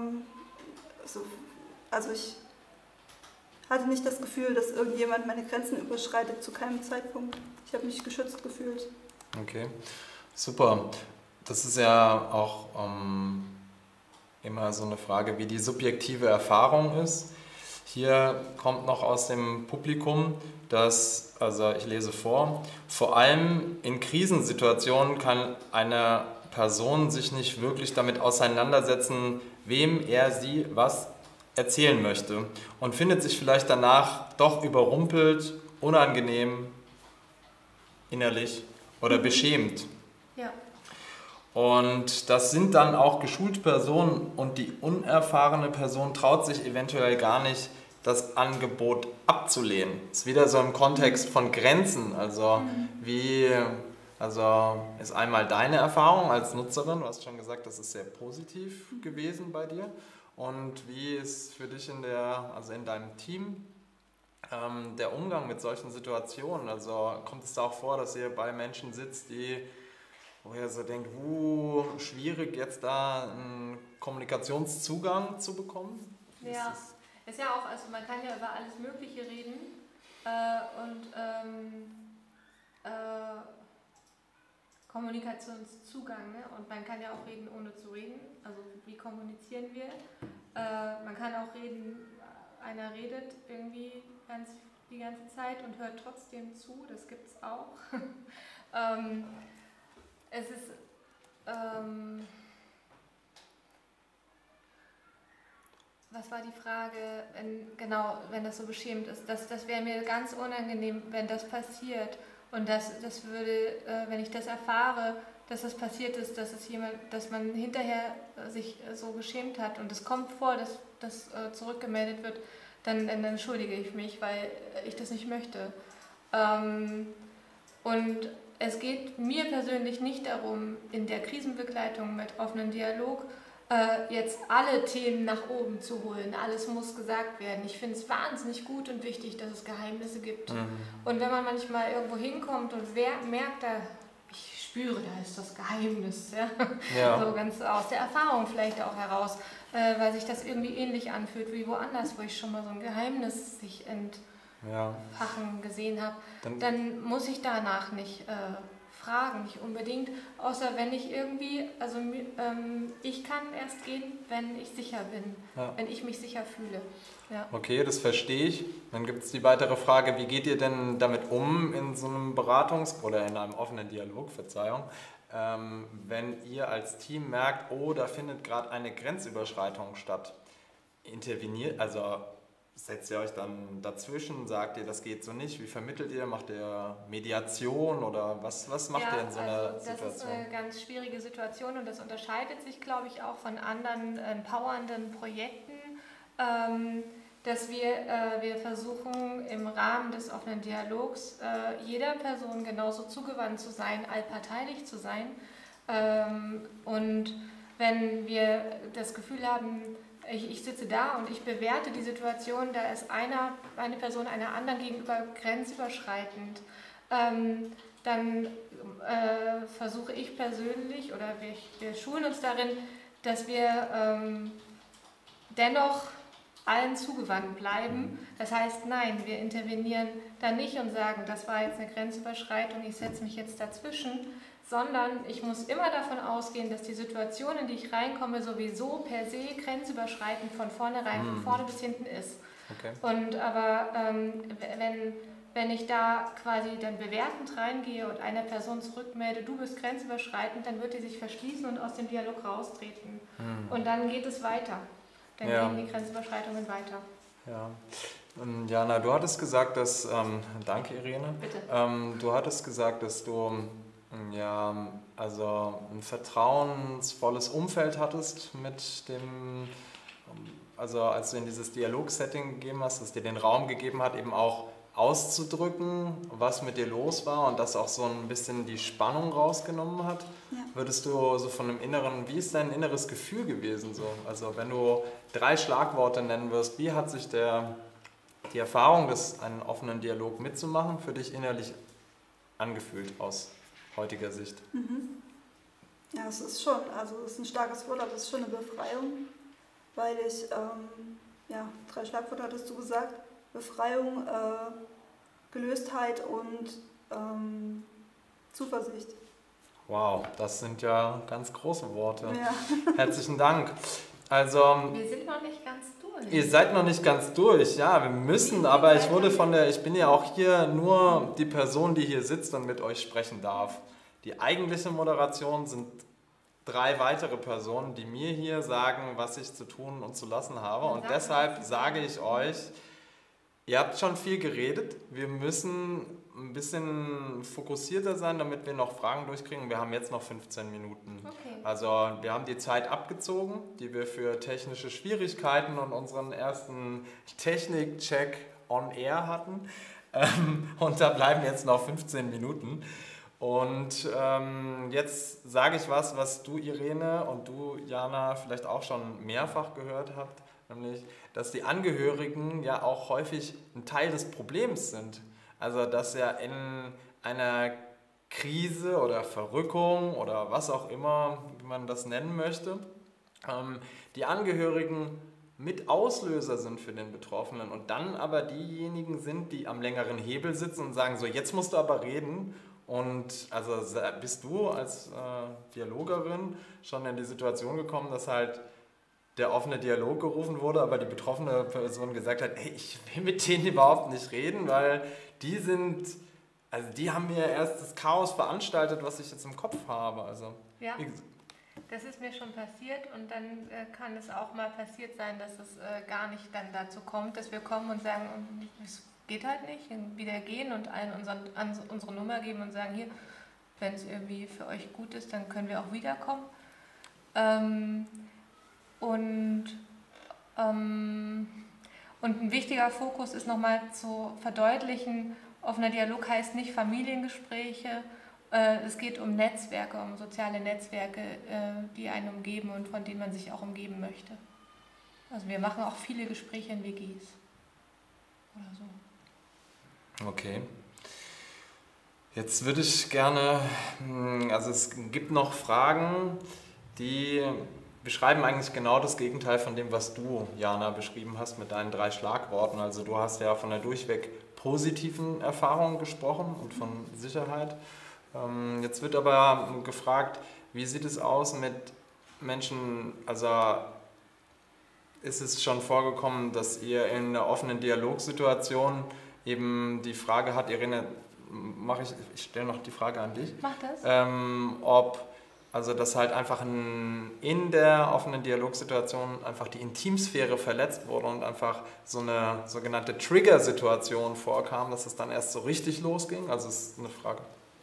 also ich hatte nicht das Gefühl, dass irgendjemand meine Grenzen überschreitet, zu keinem Zeitpunkt. Ich habe mich geschützt gefühlt. Okay, super. Das ist ja auch immer so eine Frage, wie die subjektive Erfahrung ist. Hier kommt noch aus dem Publikum, dass, also ich lese vor allem in Krisensituationen kann eine Person sich nicht wirklich damit auseinandersetzen, wem er sie was erzählen möchte und findet sich vielleicht danach doch überrumpelt, unangenehm, innerlich oder beschämt. Ja. Und das sind dann auch geschulte Personen und die unerfahrene Person traut sich eventuell gar nicht, das Angebot abzulehnen. Ist wieder so im Kontext von Grenzen. Also ist einmal deine Erfahrung als Nutzerin, du hast schon gesagt, das ist sehr positiv gewesen bei dir. Und wie ist für dich in deinem Team der Umgang mit solchen Situationen? Also kommt es da auch vor, dass ihr bei Menschen sitzt, wo ihr so denkt, schwierig jetzt da einen Kommunikationszugang zu bekommen? Ja, ist ja auch, also man kann ja über alles Mögliche reden Kommunikationszugang, ne? Und man kann ja auch reden, ohne zu reden. Also wie kommunizieren wir? Man kann auch reden, einer redet irgendwie die ganze Zeit und hört trotzdem zu, das gibt es auch. Es ist was war die Frage, wenn das so beschämend ist? Das wäre mir ganz unangenehm, wenn das passiert. Und das würde, wenn ich das erfahre, dass das passiert ist, dass man hinterher sich so geschämt hat und es kommt vor, dass das zurückgemeldet wird, dann entschuldige ich mich, weil ich das nicht möchte. Und es geht mir persönlich nicht darum, in der Krisenbegleitung mit offenem Dialog jetzt alle Themen nach oben zu holen. Alles muss gesagt werden. Ich finde es wahnsinnig gut und wichtig, dass es Geheimnisse gibt. Und wenn man manchmal irgendwo hinkommt und merkt, ich spüre, da ist das Geheimnis, ja? So ganz aus der Erfahrung vielleicht auch heraus, weil sich das irgendwie ähnlich anfühlt wie woanders, wo ich schon mal so ein Geheimnis sich entfachen gesehen habe, dann muss ich danach nicht fragen, nicht unbedingt, außer wenn ich irgendwie, ich kann erst gehen, wenn ich sicher bin, wenn ich mich sicher fühle. Ja. Okay, das verstehe ich. Dann gibt es die weitere Frage, wie geht ihr denn damit um in so einem oder in einem offenen Dialog, Verzeihung, wenn ihr als Team merkt, da findet gerade eine Grenzüberschreitung statt? Setzt ihr euch dann dazwischen, sagt ihr, das geht so nicht, wie vermittelt ihr, macht ihr Mediation oder was macht ihr in so einer Situation? Das ist eine ganz schwierige Situation und das unterscheidet sich, glaube ich, auch von anderen empowernden Projekten, dass wir versuchen, im Rahmen des offenen Dialogs jeder Person genauso zugewandt zu sein, allparteilich zu sein. Und wenn wir das Gefühl haben, ich sitze da und ich bewerte die Situation, da ist eine Person einer anderen gegenüber grenzüberschreitend, dann versuche ich persönlich oder wir schulen uns darin, dass wir dennoch allen zugewandt bleiben. Das heißt, nein, wir intervenieren da nicht und sagen, das war jetzt eine Grenzüberschreitung, ich setze mich jetzt dazwischen, sondern ich muss immer davon ausgehen, dass die Situation, in die ich reinkomme, sowieso per se grenzüberschreitend von vornherein, von vorne bis hinten ist. Okay. Und aber wenn ich da quasi dann bewertend reingehe und einer Person zurückmelde, du bist grenzüberschreitend, dann wird die sich verschließen und aus dem Dialog raustreten. Und dann geht es weiter. Dann gehen die Grenzüberschreitungen weiter. Ja. Jana, du hattest gesagt, dass, danke Irene, bitte. Du hattest gesagt, dass du ein vertrauensvolles Umfeld hattest mit dem, als du in dieses Dialog-Setting gegeben hast, das dir den Raum gegeben hat, eben auch auszudrücken, was mit dir los war und das auch so ein bisschen die Spannung rausgenommen hat. Ja. Würdest du so von einem inneren, wie ist dein inneres Gefühl gewesen so? Also wenn du 3 Schlagworte nennen wirst, wie hat sich die Erfahrung, einen offenen Dialog mitzumachen, für dich innerlich angefühlt aus heutiger Sicht? Ja, es ist ein starkes Wort, aber es ist schon eine Befreiung, weil ich, 3 Schlagworte hattest du gesagt, Befreiung, Gelöstheit und Zuversicht. Wow, das sind ja ganz große Worte. Ja. Herzlichen Dank. Wir sind noch nicht ganz durch. durch. Ihr seid noch nicht ganz durch, ja, wir müssen, aber ich bin ja auch hier nur die Person, die hier sitzt und mit euch sprechen darf. Die eigentliche Moderation sind 3 weitere Personen, die mir hier sagen, was ich zu tun und zu lassen habe. Und deshalb sage ich euch, ihr habt schon viel geredet, wir müssen ein bisschen fokussierter sein, damit wir noch Fragen durchkriegen. Wir haben jetzt noch 15 Minuten. Okay. Also wir haben die Zeit abgezogen, die wir für technische Schwierigkeiten und unseren ersten Technik-Check on Air hatten. Und da bleiben jetzt noch 15 Minuten. Und jetzt sage ich was du, Irene, und du, Jana, vielleicht auch schon mehrfach gehört habt, nämlich, dass die Angehörigen ja auch häufig ein Teil des Problems sind. Also, dass ja in einer Krise oder Verrückung oder was auch immer, wie man das nennen möchte, die Angehörigen mit Auslöser sind für den Betroffenen und dann aber diejenigen sind, die am längeren Hebel sitzen und sagen, so, jetzt musst du aber reden. Und also bist du als Dialogerin schon in die Situation gekommen, dass halt der offene Dialog gerufen wurde, aber die betroffene Person gesagt hat, hey, ich will mit denen überhaupt nicht reden, weil die haben mir erst das Chaos veranstaltet, was ich jetzt im Kopf habe. Also, ja, das ist mir schon passiert und dann kann es auch mal passiert sein, dass es gar nicht dann dazu kommt, dass wir kommen und sagen, es geht halt nicht, wieder gehen und allen unsere Nummer geben und sagen, hier, wenn es irgendwie für euch gut ist, dann können wir auch wiederkommen. Und ein wichtiger Fokus ist nochmal zu verdeutlichen, offener Dialog heißt nicht Familiengespräche, es geht um Netzwerke, um soziale Netzwerke, die einen umgeben und von denen man sich auch umgeben möchte. Also wir machen auch viele Gespräche in WGs oder so. Okay. Jetzt würde ich gerne, also es gibt noch Fragen, die beschreiben eigentlich genau das Gegenteil von dem, was du, Jana, beschrieben hast mit deinen 3 Schlagworten. Also du hast ja von der durchweg positiven Erfahrung gesprochen und von Sicherheit. Jetzt wird aber gefragt, wie sieht es aus mit Menschen, also ist es schon vorgekommen, dass ihr in einer offenen Dialogsituation eben die Frage hat, Irene, ich stelle noch die Frage an dich. Mach das. Also dass halt einfach in der offenen Dialogsituation einfach die Intimsphäre verletzt wurde und einfach so eine sogenannte Trigger-Situation vorkam, dass es dann erst so richtig losging? Also es ist eine Frage.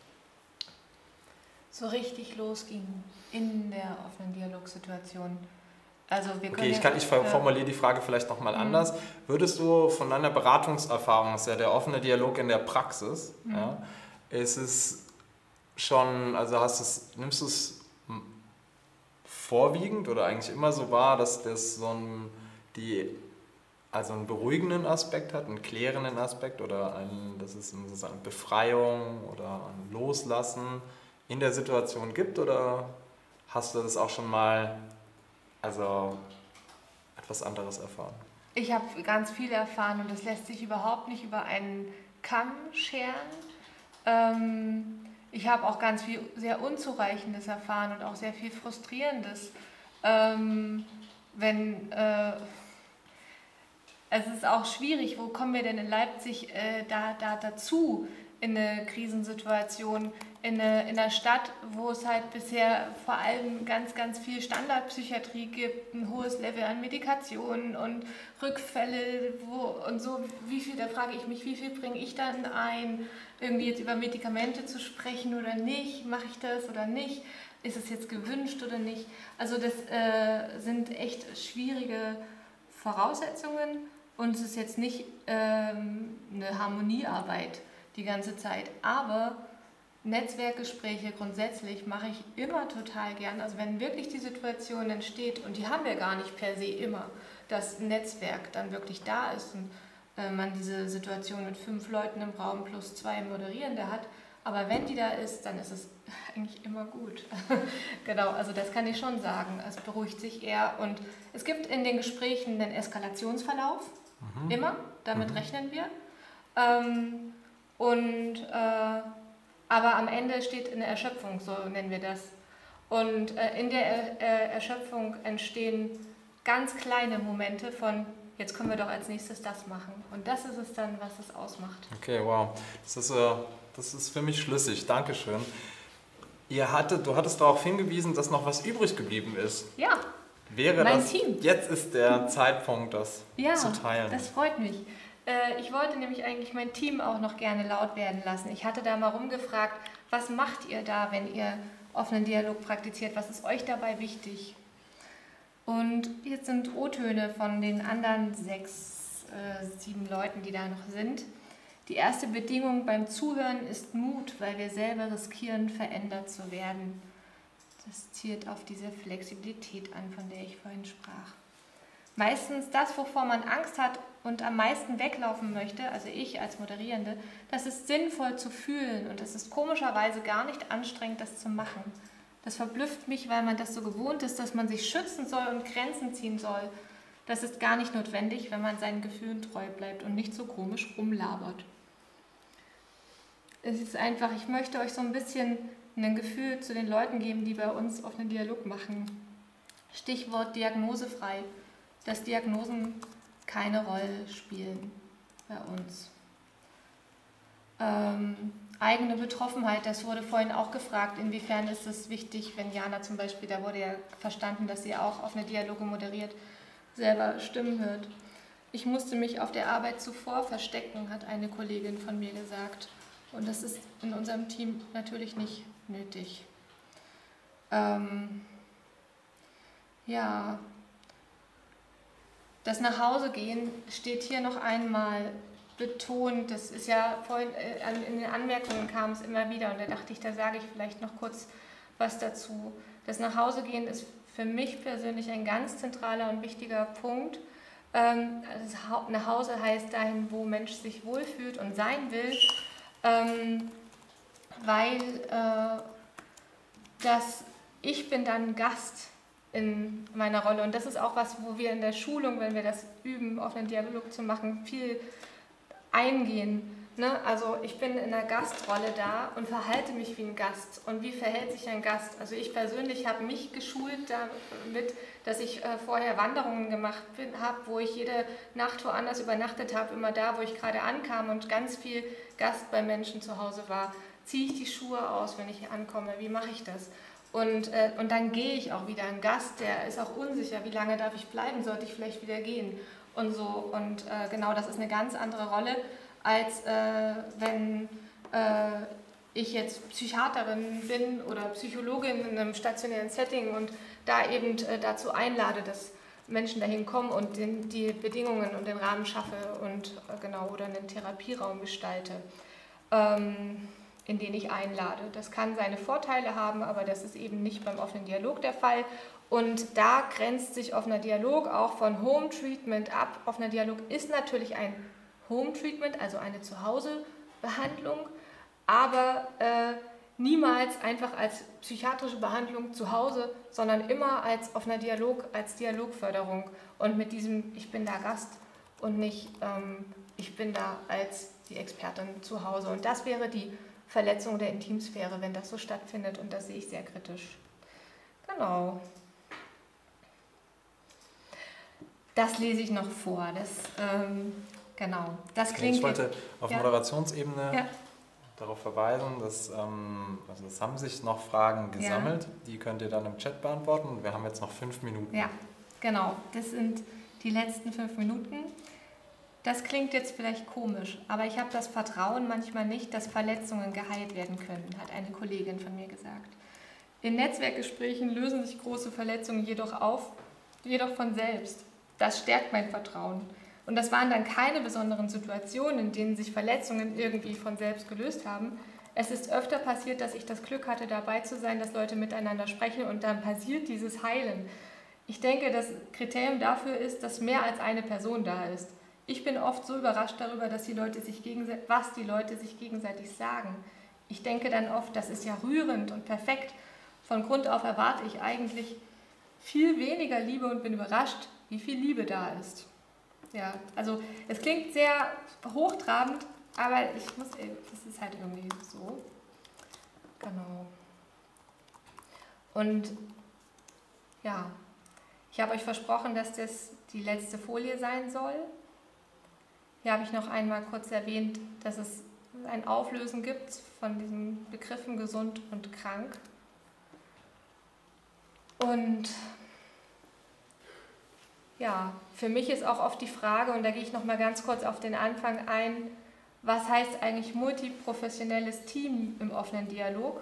So richtig losging in der offenen Dialogsituation. Also wir Okay, können ich formuliere die Frage vielleicht nochmal anders. Würdest du von deiner Beratungserfahrung, das ist ja der offene Dialog in der Praxis, ja, ist es schon, also nimmst du es vorwiegend oder eigentlich immer so wahr, dass das einen beruhigenden Aspekt hat, einen klärenden Aspekt oder dass es eine Befreiung oder ein Loslassen in der Situation gibt, oder hast du das auch schon mal etwas anderes erfahren? Ich habe ganz viel erfahren und das lässt sich überhaupt nicht über einen Kamm scheren. Ich habe auch ganz viel sehr Unzureichendes erfahren und auch sehr viel Frustrierendes. Es ist auch schwierig, wo kommen wir denn in Leipzig dazu, in eine Krisensituation, in einer Stadt, wo es halt bisher vor allem ganz, ganz viel Standardpsychiatrie gibt, ein hohes Level an Medikationen und Rückfälle und so, da frage ich mich, wie viel bringe ich dann ein, irgendwie jetzt über Medikamente zu sprechen oder nicht, mache ich das oder nicht, ist es jetzt gewünscht oder nicht, also das sind echt schwierige Voraussetzungen und es ist jetzt nicht eine Harmoniearbeit die ganze Zeit, aber Netzwerkgespräche grundsätzlich mache ich immer total gern. Also wenn wirklich die Situation entsteht, und die haben wir gar nicht per se immer, dass ein Netzwerk dann wirklich da ist und man diese Situation mit 5 Leuten im Raum plus 2 Moderierende hat, aber wenn die da ist, dann ist es eigentlich immer gut. Genau, also das kann ich schon sagen. Es beruhigt sich eher und es gibt in den Gesprächen einen Eskalationsverlauf, immer, damit rechnen wir. Aber am Ende steht eine Erschöpfung, so nennen wir das. Und in der Erschöpfung entstehen ganz kleine Momente von jetzt können wir doch als nächstes das machen. Und das ist es dann, was es ausmacht. Okay, wow. Das ist für mich schlüssig. Dankeschön. Du hattest darauf hingewiesen, dass noch was übrig geblieben ist. Ja, Team. Jetzt ist der Zeitpunkt, das zu teilen. Ja, das freut mich. Ich wollte nämlich eigentlich mein Team auch noch gerne laut werden lassen. Ich hatte da mal rumgefragt, was macht ihr da, wenn ihr offenen Dialog praktiziert? Was ist euch dabei wichtig? Und jetzt sind O-Töne von den anderen 6, 7 Leuten, die da noch sind. Die erste Bedingung beim Zuhören ist Mut, weil wir selber riskieren, verändert zu werden. Das zielt auf diese Flexibilität an, von der ich vorhin sprach. Meistens das, wovor man Angst hat und am meisten weglaufen möchte, also ich als Moderierende, das ist sinnvoll zu fühlen und es ist komischerweise gar nicht anstrengend, das zu machen. Das verblüfft mich, weil man das so gewohnt ist, dass man sich schützen soll und Grenzen ziehen soll. Das ist gar nicht notwendig, wenn man seinen Gefühlen treu bleibt und nicht so komisch rumlabert. Es ist einfach, ich möchte euch so ein bisschen ein Gefühl zu den Leuten geben, die bei uns offenen Dialog machen. Stichwort diagnosefrei. Dass Diagnosen keine Rolle spielen bei uns. Eigene Betroffenheit, das wurde vorhin auch gefragt, inwiefern ist es wichtig, wenn Jana zum Beispiel, da wurde ja verstanden, dass sie auch offene Dialoge moderiert, selber Stimmen hört. Ich musste mich auf der Arbeit zuvor verstecken, hat eine Kollegin von mir gesagt. Und das ist in unserem Team natürlich nicht nötig. Ja. Das Nachhausegehen steht hier noch einmal betont. Das ist ja vorhin in den Anmerkungen kam es immer wieder und da dachte ich, da sage ich vielleicht noch kurz was dazu. Das Nachhausegehen ist für mich persönlich ein ganz zentraler und wichtiger Punkt. Nach Hause heißt dahin, wo Mensch sich wohlfühlt und sein will, weil ich bin dann Gast in meiner Rolle. Und das ist auch was, wo wir in der Schulung, wenn wir das üben, offenen Dialog zu machen, viel eingehen. Ne? Also ich bin in einer Gastrolle da und verhalte mich wie ein Gast. Und wie verhält sich ein Gast? Also ich persönlich habe mich geschult damit, dass ich vorher Wanderungen gemacht habe, wo ich jede Nacht woanders übernachtet habe, immer da, wo ich gerade ankam und ganz viel Gast bei Menschen zu Hause war. Ziehe ich die Schuhe aus, wenn ich hier ankomme? Wie mache ich das? Und dann gehe ich auch wieder. Ein Gast, der ist auch unsicher, wie lange darf ich bleiben, sollte ich vielleicht wieder gehen und so. Und genau, das ist eine ganz andere Rolle, als wenn ich jetzt Psychiaterin bin oder Psychologin in einem stationären Setting und da eben dazu einlade, dass Menschen dahin kommen und die Bedingungen und den Rahmen schaffe und oder einen Therapieraum gestalte. In den ich einlade. Das kann seine Vorteile haben, aber das ist eben nicht beim offenen Dialog der Fall. Und da grenzt sich offener Dialog auch von Home Treatment ab. Offener Dialog ist natürlich ein Home Treatment, also eine Zuhause-Behandlung, aber niemals einfach als psychiatrische Behandlung zu Hause, sondern immer als offener Dialog, als Dialogförderung und mit diesem ich bin da Gast und nicht ich bin da als die Expertin zu Hause. Und das wäre die Verletzung der Intimsphäre, wenn das so stattfindet, und das sehe ich sehr kritisch. Genau. Das lese ich noch vor. Das klingt. Ich wollte auf Moderationsebene darauf verweisen, dass es haben sich noch Fragen gesammelt. Ja. Die könnt ihr dann im Chat beantworten. Wir haben jetzt noch 5 Minuten. Ja, genau. Das sind die letzten 5 Minuten. Das klingt jetzt vielleicht komisch, aber ich habe das Vertrauen manchmal nicht, dass Verletzungen geheilt werden können, hat eine Kollegin von mir gesagt. In Netzwerkgesprächen lösen sich große Verletzungen jedoch von selbst. Das stärkt mein Vertrauen. Und das waren dann keine besonderen Situationen, in denen sich Verletzungen irgendwie von selbst gelöst haben. Es ist öfter passiert, dass ich das Glück hatte, dabei zu sein, dass Leute miteinander sprechen und dann passiert dieses Heilen. Ich denke, das Kriterium dafür ist, dass mehr als eine Person da ist. Ich bin oft so überrascht darüber, was die Leute sich gegenseitig sagen. Ich denke dann oft, das ist ja rührend und perfekt. Von Grund auf erwarte ich eigentlich viel weniger Liebe und bin überrascht, wie viel Liebe da ist. Ja, also es klingt sehr hochtrabend, aber das ist halt irgendwie so. Genau. Und ja, Ich habe euch versprochen, dass das die letzte Folie sein soll. Hier habe ich noch einmal kurz erwähnt, dass es ein Auflösen gibt von diesen Begriffen gesund und krank. Und ja, für mich ist auch oft die Frage, und da gehe ich noch mal ganz kurz auf den Anfang ein, was heißt eigentlich multiprofessionelles Team im offenen Dialog?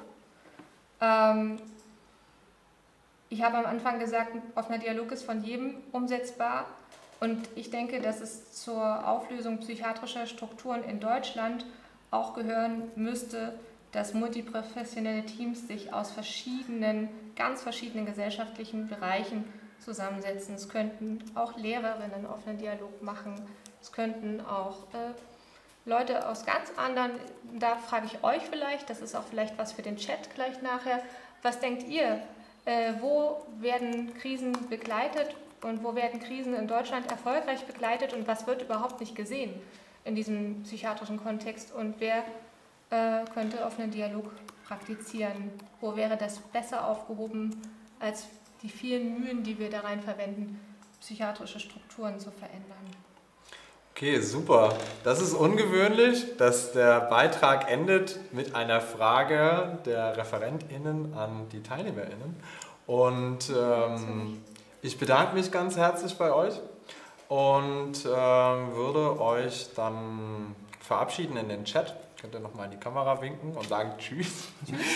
Ich habe am Anfang gesagt, ein offener Dialog ist von jedem umsetzbar. Und ich denke, dass es zur Auflösung psychiatrischer Strukturen in Deutschland auch gehören müsste, dass multiprofessionelle Teams sich aus ganz verschiedenen gesellschaftlichen Bereichen zusammensetzen. Es könnten auch Lehrerinnen offenen Dialog machen. Es könnten auch Leute aus ganz anderen, da frage ich euch vielleicht, das ist auch vielleicht was für den Chat gleich nachher, was denkt ihr, wo werden Krisen begleitet und wo werden Krisen in Deutschland erfolgreich begleitet und was wird überhaupt nicht gesehen in diesem psychiatrischen Kontext und wer könnte offenen Dialog praktizieren? Wo wäre das besser aufgehoben als die vielen Mühen, die wir da rein verwenden, psychiatrische Strukturen zu verändern? Okay, super. Das ist ungewöhnlich, dass der Beitrag endet mit einer Frage der ReferentInnen an die TeilnehmerInnen. Und ich bedanke mich ganz herzlich bei euch und würde euch dann verabschieden in den Chat. Könnt ihr nochmal in die Kamera winken und sagen Tschüss.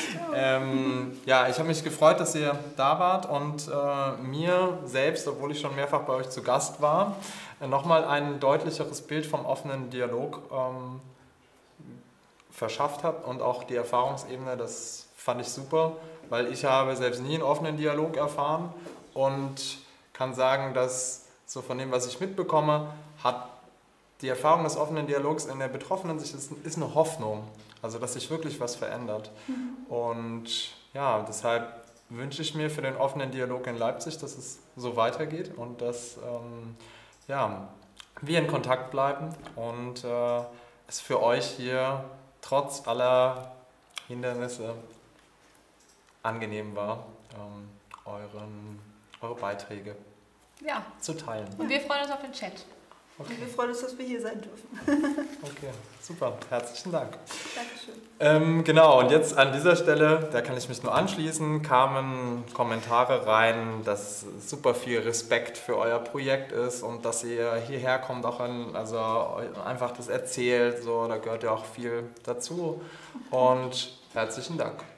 Ja, ich habe mich gefreut, dass ihr da wart und mir selbst, obwohl ich schon mehrfach bei euch zu Gast war, nochmal ein deutlicheres Bild vom offenen Dialog verschafft habt und auch die Erfahrungsebene, das fand ich super, weil ich habe selbst nie einen offenen Dialog erfahren und kann sagen, dass so von dem, was ich mitbekomme, hat die Erfahrung des offenen Dialogs in der betroffenen Sicht ist eine Hoffnung, also dass sich wirklich was verändert. Und ja, deshalb wünsche ich mir für den offenen Dialog in Leipzig, dass es so weitergeht und dass ja, wir in Kontakt bleiben und es für euch hier trotz aller Hindernisse angenehm war, eure Beiträge zu teilen. Und wir freuen uns auf den Chat. Okay. Und wir freuen uns, dass wir hier sein dürfen. Okay, super. Herzlichen Dank. Dankeschön. Genau, und jetzt an dieser Stelle, da kann ich mich nur anschließen, kamen Kommentare rein, dass super viel Respekt für euer Projekt ist und dass ihr hierher kommt, auch also einfach das erzählt, so, da gehört ja auch viel dazu. Und herzlichen Dank.